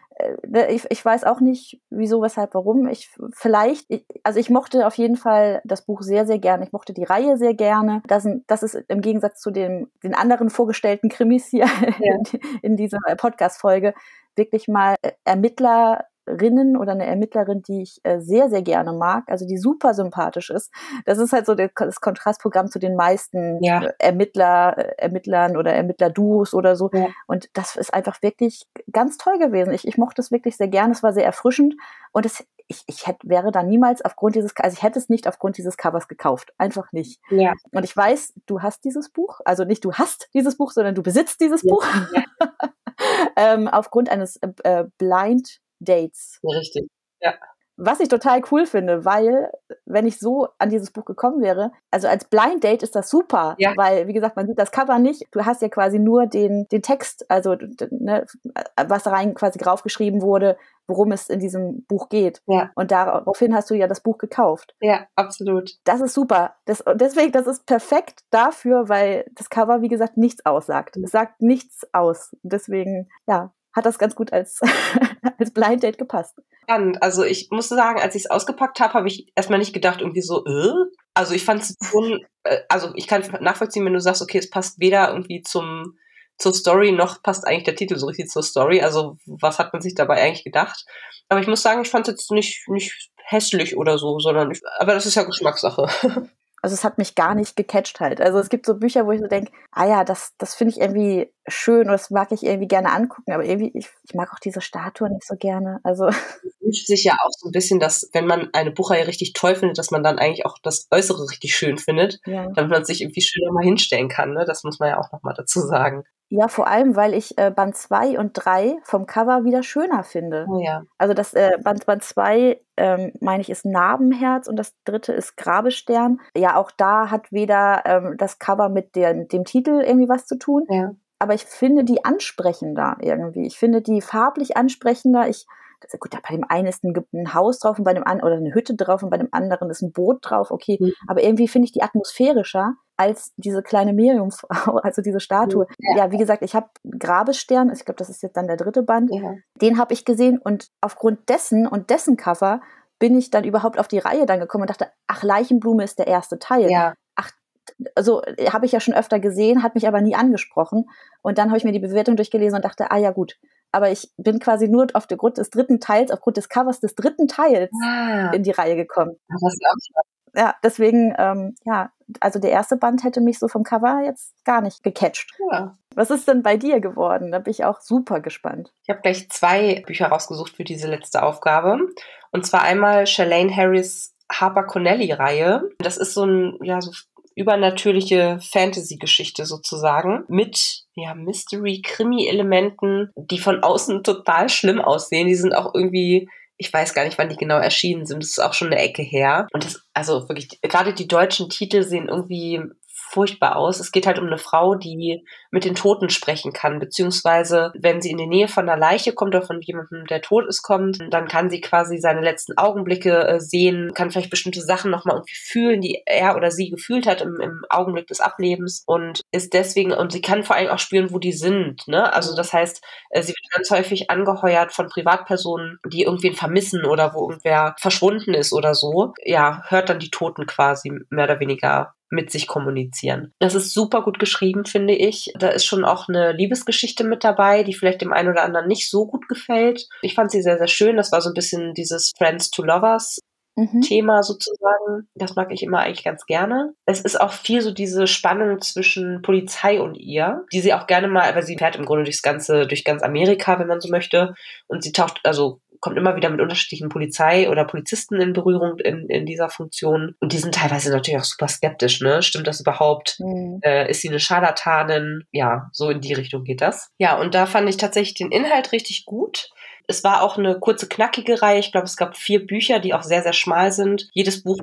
ich weiß auch nicht, wieso, weshalb, warum. Ich mochte auf jeden Fall das Buch sehr, sehr gerne. Ich mochte die Reihe sehr gerne. Das ist im Gegensatz zu den anderen vorgestellten Krimis hier in dieser Podcast-Folge wirklich mal Ermittlerinnen oder eine Ermittlerin, die ich sehr, sehr gerne mag, also die super sympathisch ist. Das ist halt so das Kontrastprogramm zu den meisten Ermittlern oder Ermittlerduos oder so. Ja. Und das ist einfach wirklich ganz toll gewesen. Ich mochte es wirklich sehr gerne. Es war sehr erfrischend und ich wäre da niemals ich hätte es nicht aufgrund dieses Covers gekauft. Einfach nicht. Ja. Und ich weiß, du hast dieses Buch, also nicht du hast dieses Buch, sondern du besitzt dieses Buch. Ja. Aufgrund eines Blind Dates. Richtig, ja. Was ich total cool finde, weil, wenn ich so an dieses Buch gekommen wäre, also als Blind Date ist das super, weil, wie gesagt, man sieht das Cover nicht, du hast ja quasi nur den Text, also was da rein quasi draufgeschrieben wurde, worum es in diesem Buch geht. Ja. Und daraufhin hast du ja das Buch gekauft. Ja, absolut. Das ist super. Deswegen, das ist perfekt dafür, weil das Cover, wie gesagt, nichts aussagt. Es sagt nichts aus. Deswegen, hat das ganz gut als Blind Date gepasst. Spannend. Also ich muss sagen, als ich es ausgepackt habe ich erstmal nicht gedacht, irgendwie so, Also ich fand es schon, also ich kann nachvollziehen, wenn du sagst, okay, es passt weder irgendwie zur Story, noch passt eigentlich der Titel so richtig zur Story. Also was hat man sich dabei eigentlich gedacht? Aber ich muss sagen, ich fand es jetzt nicht hässlich oder so, sondern aber das ist ja Geschmackssache. Also es hat mich gar nicht gecatcht halt. Also es gibt so Bücher, wo ich so denke, das finde ich irgendwie schön oder das mag ich irgendwie gerne angucken, aber irgendwie, ich mag auch diese Statue nicht so gerne. Also es wünscht sich ja auch so ein bisschen, dass, wenn man eine Buchreihe richtig toll findet, dass man dann eigentlich auch das Äußere richtig schön findet, damit man sich irgendwie schön nochmal hinstellen kann. Ne? Das muss man ja auch nochmal dazu sagen. Ja, vor allem, weil ich Band 2 und 3 vom Cover wieder schöner finde. Oh ja. Also das Band 2, meine ich, ist Narbenherz und das 3. ist Grabestern. Ja, auch da hat weder das Cover mit dem Titel irgendwie was zu tun. Ja. aber ich finde die ansprechender irgendwie. Ich finde die farblich ansprechender. Gut, bei dem einen ist ein Haus drauf und bei dem anderen, oder eine Hütte drauf und bei dem anderen ist ein Boot drauf, okay. Aber irgendwie finde ich die atmosphärischer als diese kleine Meerjungfrau, also diese Statue. Ja, wie gesagt, ich habe Grabesstern, ich glaube, das ist jetzt dann der 3. Band, den habe ich gesehen und aufgrund dessen und dessen Cover bin ich dann überhaupt auf die Reihe dann gekommen und dachte, ach, Leichenblume ist der erste Teil. Ja. Ach, also habe ich ja schon öfter gesehen, hat mich aber nie angesprochen. Und dann habe ich mir die Bewertung durchgelesen und dachte, ah ja gut, aber ich bin quasi nur aufgrund des 3. Teils, aufgrund des Covers des 3. Teils in die Reihe gekommen. Das ist auch ja, deswegen, also der erste Band hätte mich so vom Cover jetzt gar nicht gecatcht. Ja. Was ist denn bei dir geworden? Da bin ich auch super gespannt. Ich habe gleich 2 Bücher rausgesucht für diese letzte Aufgabe. Und zwar einmal Shalane Harris' Harper Connelly-Reihe. Das ist so ein, so übernatürliche Fantasy-Geschichte sozusagen mit Mystery-Krimi-Elementen, die von außen total schlimm aussehen. Die sind auch irgendwie, ich weiß gar nicht, wann die genau erschienen sind. Das ist auch schon eine Ecke her. Und das, also wirklich, gerade die deutschen Titel sehen irgendwie furchtbar aus. Es geht halt um eine Frau, die mit den Toten sprechen kann, beziehungsweise wenn sie in die Nähe von einer Leiche kommt oder von jemandem, der tot ist, kommt, dann kann sie quasi seine letzten Augenblicke sehen, kann vielleicht bestimmte Sachen nochmal irgendwie fühlen, die er oder sie gefühlt hat im Augenblick des Ablebens und ist deswegen, und sie kann vor allem auch spüren, wo die sind, ne? Also das heißt, sie wird ganz häufig angeheuert von Privatpersonen, die irgendwen vermissen oder wo irgendwer verschwunden ist oder so. Ja, hört dann die Toten quasi mehr oder weniger mit sich kommunizieren. Das ist super gut geschrieben, finde ich. Da ist schon auch eine Liebesgeschichte mit dabei, die vielleicht dem einen oder anderen nicht so gut gefällt. Ich fand sie sehr, sehr schön. Das war so ein bisschen dieses Friends to Lovers Thema sozusagen. Das mag ich immer eigentlich ganz gerne. Es ist auch viel so diese Spannung zwischen Polizei und ihr, die sie auch gerne mal, weil sie fährt im Grunde durch ganz Amerika, wenn man so möchte. Und sie kommt immer wieder mit unterschiedlichen Polizei- oder Polizisten in Berührung in dieser Funktion. Und die sind teilweise natürlich auch super skeptisch, ne? Stimmt das überhaupt? Ist sie eine Scharlatanin? Ja, so in die Richtung geht das. Ja, und da fand ich tatsächlich den Inhalt richtig gut. Es war auch eine kurze, knackige Reihe. Ich glaube, es gab 4 Bücher, die auch sehr, sehr schmal sind. Jedes Buch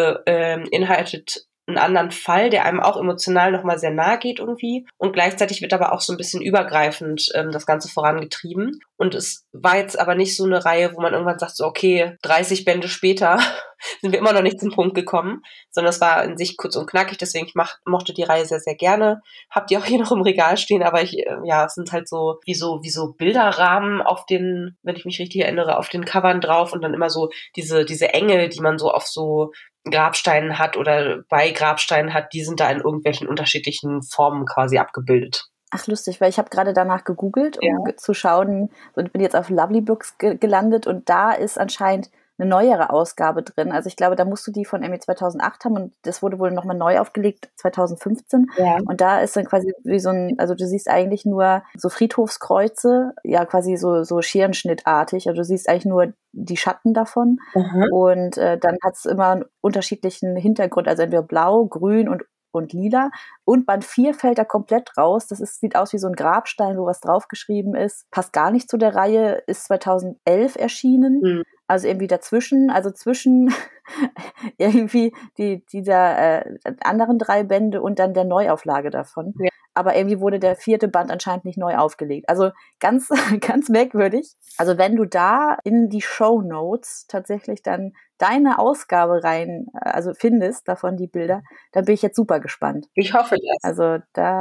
beinhaltet einen anderen Fall, der einem auch emotional nochmal sehr nahe geht irgendwie. Und gleichzeitig wird aber auch so ein bisschen übergreifend das Ganze vorangetrieben. Und es war jetzt aber nicht so eine Reihe, wo man irgendwann sagt, so okay, 30 Bände später sind wir immer noch nicht zum Punkt gekommen, sondern es war in sich kurz und knackig. Deswegen mochte die Reihe sehr, sehr gerne. Hab die auch hier noch im Regal stehen, aber es sind halt so wie so Bilderrahmen auf den, wenn ich mich richtig erinnere, auf den Covern drauf und dann immer so diese Engel, die man so auf so Grabsteinen hat oder bei Grabsteinen hat, die sind da in irgendwelchen unterschiedlichen Formen quasi abgebildet. Ach, lustig, weil ich habe gerade danach gegoogelt, um zu schauen, und bin jetzt auf Lovely Books gelandet und da ist anscheinend eine neuere Ausgabe drin. Also ich glaube, da musst du die von irgendwie 2008 haben und das wurde wohl nochmal neu aufgelegt 2015. Ja. Und da ist dann quasi wie so also du siehst eigentlich nur so Friedhofskreuze, ja quasi so Scherenschnittartig. Also du siehst eigentlich nur die Schatten davon. Und dann hat es immer einen unterschiedlichen Hintergrund, also entweder blau, grün und lila. Und Band 4 fällt da komplett raus. Sieht aus wie so ein Grabstein, wo was draufgeschrieben ist. Passt gar nicht zu der Reihe, ist 2011 erschienen. Also irgendwie dazwischen, also zwischen irgendwie dieser anderen 3 Bände und dann der Neuauflage davon. Ja. Aber irgendwie wurde der 4. Band anscheinend nicht neu aufgelegt. Also ganz, ganz merkwürdig. Also wenn du da in die Shownotes tatsächlich dann deine Ausgabe findest, davon die Bilder, dann bin ich jetzt super gespannt. Ich hoffe das. Also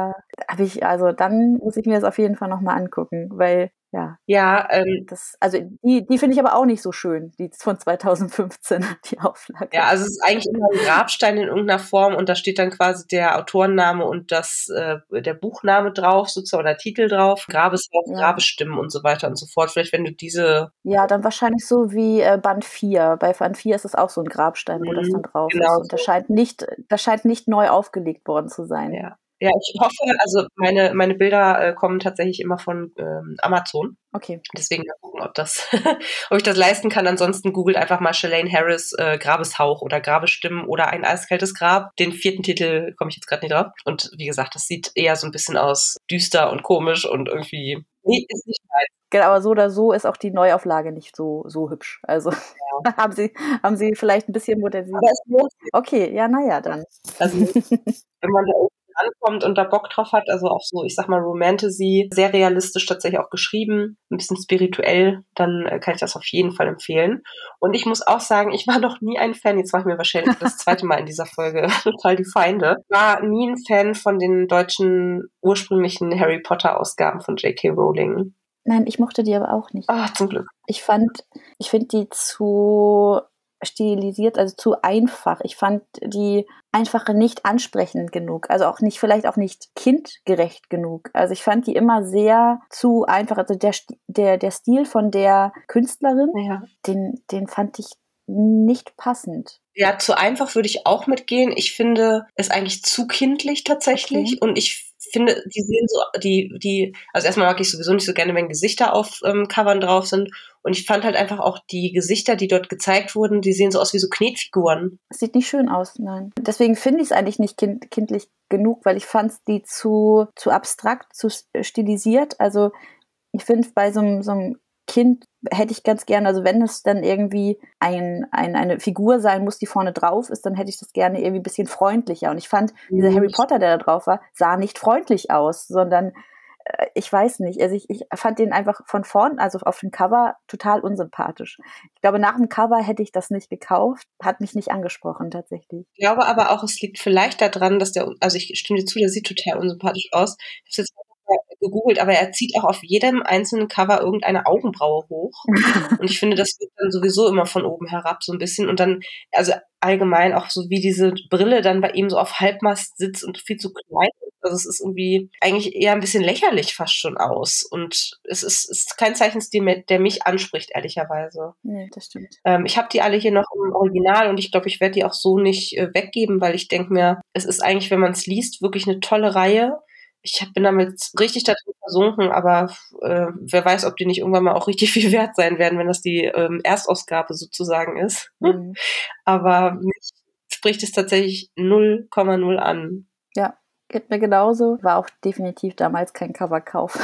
dann muss ich mir das auf jeden Fall nochmal angucken, weil die finde ich aber auch nicht so schön, die von 2015, die Auflage. Ja, also es ist eigentlich immer ein Grabstein in irgendeiner Form und da steht dann quasi der Autorenname und der Buchname drauf, sozusagen, oder Titel drauf, Grabesstimmen und so weiter und so fort. Vielleicht, wenn du diese... Ja, dann wahrscheinlich so wie Band 4. Bei Band 4 ist es auch so ein Grabstein, wo das dann drauf ist. Und das scheint nicht neu aufgelegt worden zu sein. Ja. Ja, ich hoffe, also meine Bilder kommen tatsächlich immer von Amazon. Okay. Deswegen mal gucken, ob ich das leisten kann. Ansonsten googelt einfach mal Shalane Harris Grabeshauch oder Grabesstimmen oder ein eiskaltes Grab. Den 4. Titel komme ich jetzt gerade nicht drauf. Und wie gesagt, das sieht eher so ein bisschen aus düster und komisch und irgendwie ist nicht weit. Genau, aber so oder so ist auch die Neuauflage nicht so hübsch. Also haben Sie vielleicht ein bisschen modernisiert. Aber es lohnt sich. Okay, ja, naja, dann. Also wenn man da ankommt und da Bock drauf hat, also auch so, ich sag mal, Romantasy, sehr realistisch tatsächlich auch geschrieben, ein bisschen spirituell, dann kann ich das auf jeden Fall empfehlen. Und ich muss auch sagen, ich war noch nie ein Fan, jetzt mache ich mir wahrscheinlich das zweite Mal in dieser Folge total die Feinde, war nie ein Fan von den deutschen ursprünglichen Harry Potter Ausgaben von J.K. Rowling. Nein, ich mochte die aber auch nicht. Zum Glück. Ich finde die zu stilisiert, also zu einfach. Ich fand die Einfache nicht ansprechend genug, also vielleicht auch nicht kindgerecht genug. Also ich fand die immer sehr zu einfach. Also der Stil von der Künstlerin, den fand ich nicht passend. Ja, zu einfach würde ich auch mitgehen. Ich finde es eigentlich zu kindlich tatsächlich. Und ich finde, die sehen so, also erstmal mag ich sowieso nicht so gerne, wenn Gesichter auf Covern drauf sind. Und ich fand halt einfach auch die Gesichter, die dort gezeigt wurden, die sehen so aus wie so Knetfiguren. Es sieht nicht schön aus, nein. Deswegen finde ich es eigentlich nicht kindlich genug, weil ich fand die zu abstrakt, zu stilisiert. Also ich finde, bei so einem Kind hätte ich ganz gerne, also wenn es dann irgendwie eine Figur sein muss, die vorne drauf ist, dann hätte ich das gerne irgendwie ein bisschen freundlicher. Und ich fand, dieser Harry Potter, der da drauf war, sah nicht freundlich aus, sondern ich weiß nicht, also ich fand den einfach von vorn, also auf dem Cover, total unsympathisch. Ich glaube, nach dem Cover hätte ich das nicht gekauft, hat mich nicht angesprochen tatsächlich. Ich glaube aber auch, es liegt vielleicht daran, dass also ich stimme dir zu, der sieht total unsympathisch aus. Ich habe jetzt gegoogelt, aber er zieht auch auf jedem einzelnen Cover irgendeine Augenbraue hoch. Und ich finde, das wird dann sowieso immer von oben herab so ein bisschen. Und dann, also allgemein auch so wie diese Brille dann bei ihm so auf Halbmast sitzt und viel zu klein ist. Also es ist irgendwie eigentlich eher ein bisschen lächerlich fast schon aus. Und es ist kein Zeichenstil, der mich anspricht, ehrlicherweise. Nee, das stimmt. Ich habe die alle hier noch im Original und ich glaube, ich werde die auch so nicht weggeben, weil ich denke mir, es ist eigentlich, wenn man es liest, wirklich eine tolle Reihe. Ich bin damit richtig darin versunken, aber wer weiß, ob die nicht irgendwann mal auch richtig viel wert sein werden, wenn das die Erstausgabe sozusagen ist. Aber mich spricht es tatsächlich 0,0 an. Ja, geht mir genauso. War auch definitiv damals kein Coverkauf.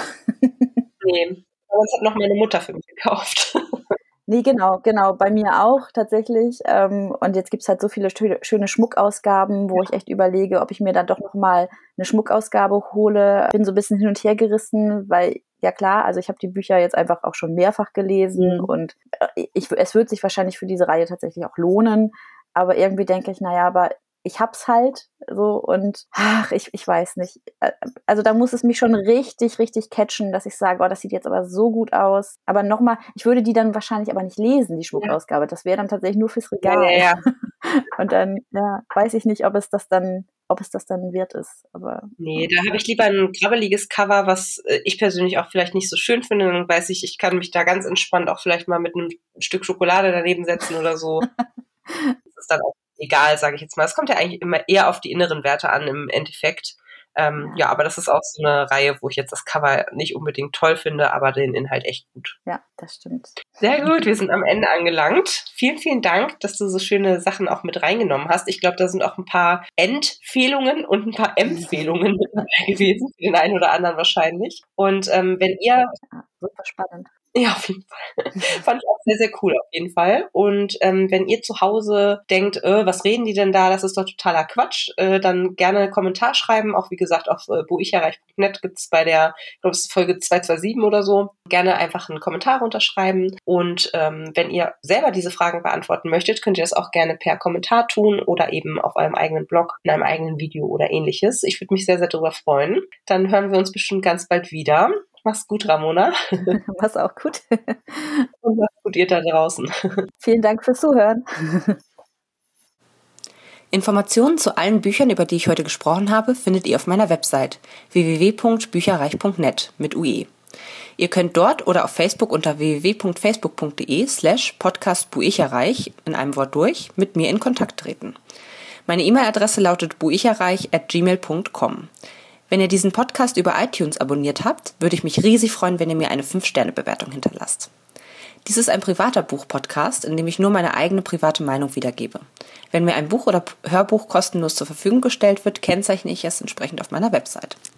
Nee, aber das hat noch meine Mutter für mich gekauft. Nee, genau, bei mir auch tatsächlich. Und jetzt gibt's halt so viele schöne Schmuckausgaben, wo ich echt überlege, ob ich mir dann doch nochmal eine Schmuckausgabe hole. Bin so ein bisschen hin und her gerissen, weil, ja klar, also ich habe die Bücher jetzt einfach auch schon mehrfach gelesen und es wird sich wahrscheinlich für diese Reihe tatsächlich auch lohnen. Aber irgendwie denke ich, naja, aber ich hab's halt so und ich weiß nicht. Also da muss es mich schon richtig, richtig catchen, dass ich sage, oh, das sieht jetzt aber so gut aus. Aber nochmal, ich würde die dann wahrscheinlich aber nicht lesen, die Schmuckausgabe. Das wäre dann tatsächlich nur fürs Regal. Ja. Und dann weiß ich nicht, ob es das dann wert ist. Aber nee, da habe ich lieber ein krabbeliges Cover, was ich persönlich auch vielleicht nicht so schön finde. Dann weiß ich kann mich da ganz entspannt auch vielleicht mal mit einem Stück Schokolade daneben setzen oder so. Das ist dann auch egal, sage ich jetzt mal. Es kommt ja eigentlich immer eher auf die inneren Werte an im Endeffekt. Aber das ist auch so eine Reihe, wo ich jetzt das Cover nicht unbedingt toll finde, aber den Inhalt echt gut. Ja, das stimmt. Sehr gut, wir sind am Ende angelangt. Vielen, vielen Dank, dass du so schöne Sachen auch mit reingenommen hast. Ich glaube, da sind auch ein paar Empfehlungen und ein paar Empfehlungen mit dabei gewesen, für den einen oder anderen wahrscheinlich. Und wenn ihr... Ja, super spannend. Ja, auf jeden Fall. Fand ich auch sehr, sehr cool auf jeden Fall. Und wenn ihr zu Hause denkt, was reden die denn da, das ist doch totaler Quatsch, dann gerne einen Kommentar schreiben. Auch wie gesagt, auf buicherreich.net gibt's bei der, ich glaube, es ist Folge 227 oder so, gerne einfach einen Kommentar runterschreiben. Und wenn ihr selber diese Fragen beantworten möchtet, könnt ihr das auch gerne per Kommentar tun oder eben auf eurem eigenen Blog, in einem eigenen Video oder ähnliches. Ich würde mich sehr, sehr darüber freuen. Dann hören wir uns bestimmt ganz bald wieder. Mach's gut, Ramona. Mach's auch gut. Und mach's gut, ihr da draußen. Vielen Dank fürs Zuhören. Informationen zu allen Büchern, über die ich heute gesprochen habe, findet ihr auf meiner Website www.bücherreich.net mit UE. Ihr könnt dort oder auf Facebook unter www.facebook.de/podcastbuicherreich in einem Wort durch mit mir in Kontakt treten. Meine E-Mail-Adresse lautet buicherreich@gmail.com. Wenn ihr diesen Podcast über iTunes abonniert habt, würde ich mich riesig freuen, wenn ihr mir eine 5-Sterne-Bewertung hinterlasst. Dies ist ein privater Buch-Podcast, in dem ich nur meine eigene private Meinung wiedergebe. Wenn mir ein Buch oder Hörbuch kostenlos zur Verfügung gestellt wird, kennzeichne ich es entsprechend auf meiner Website.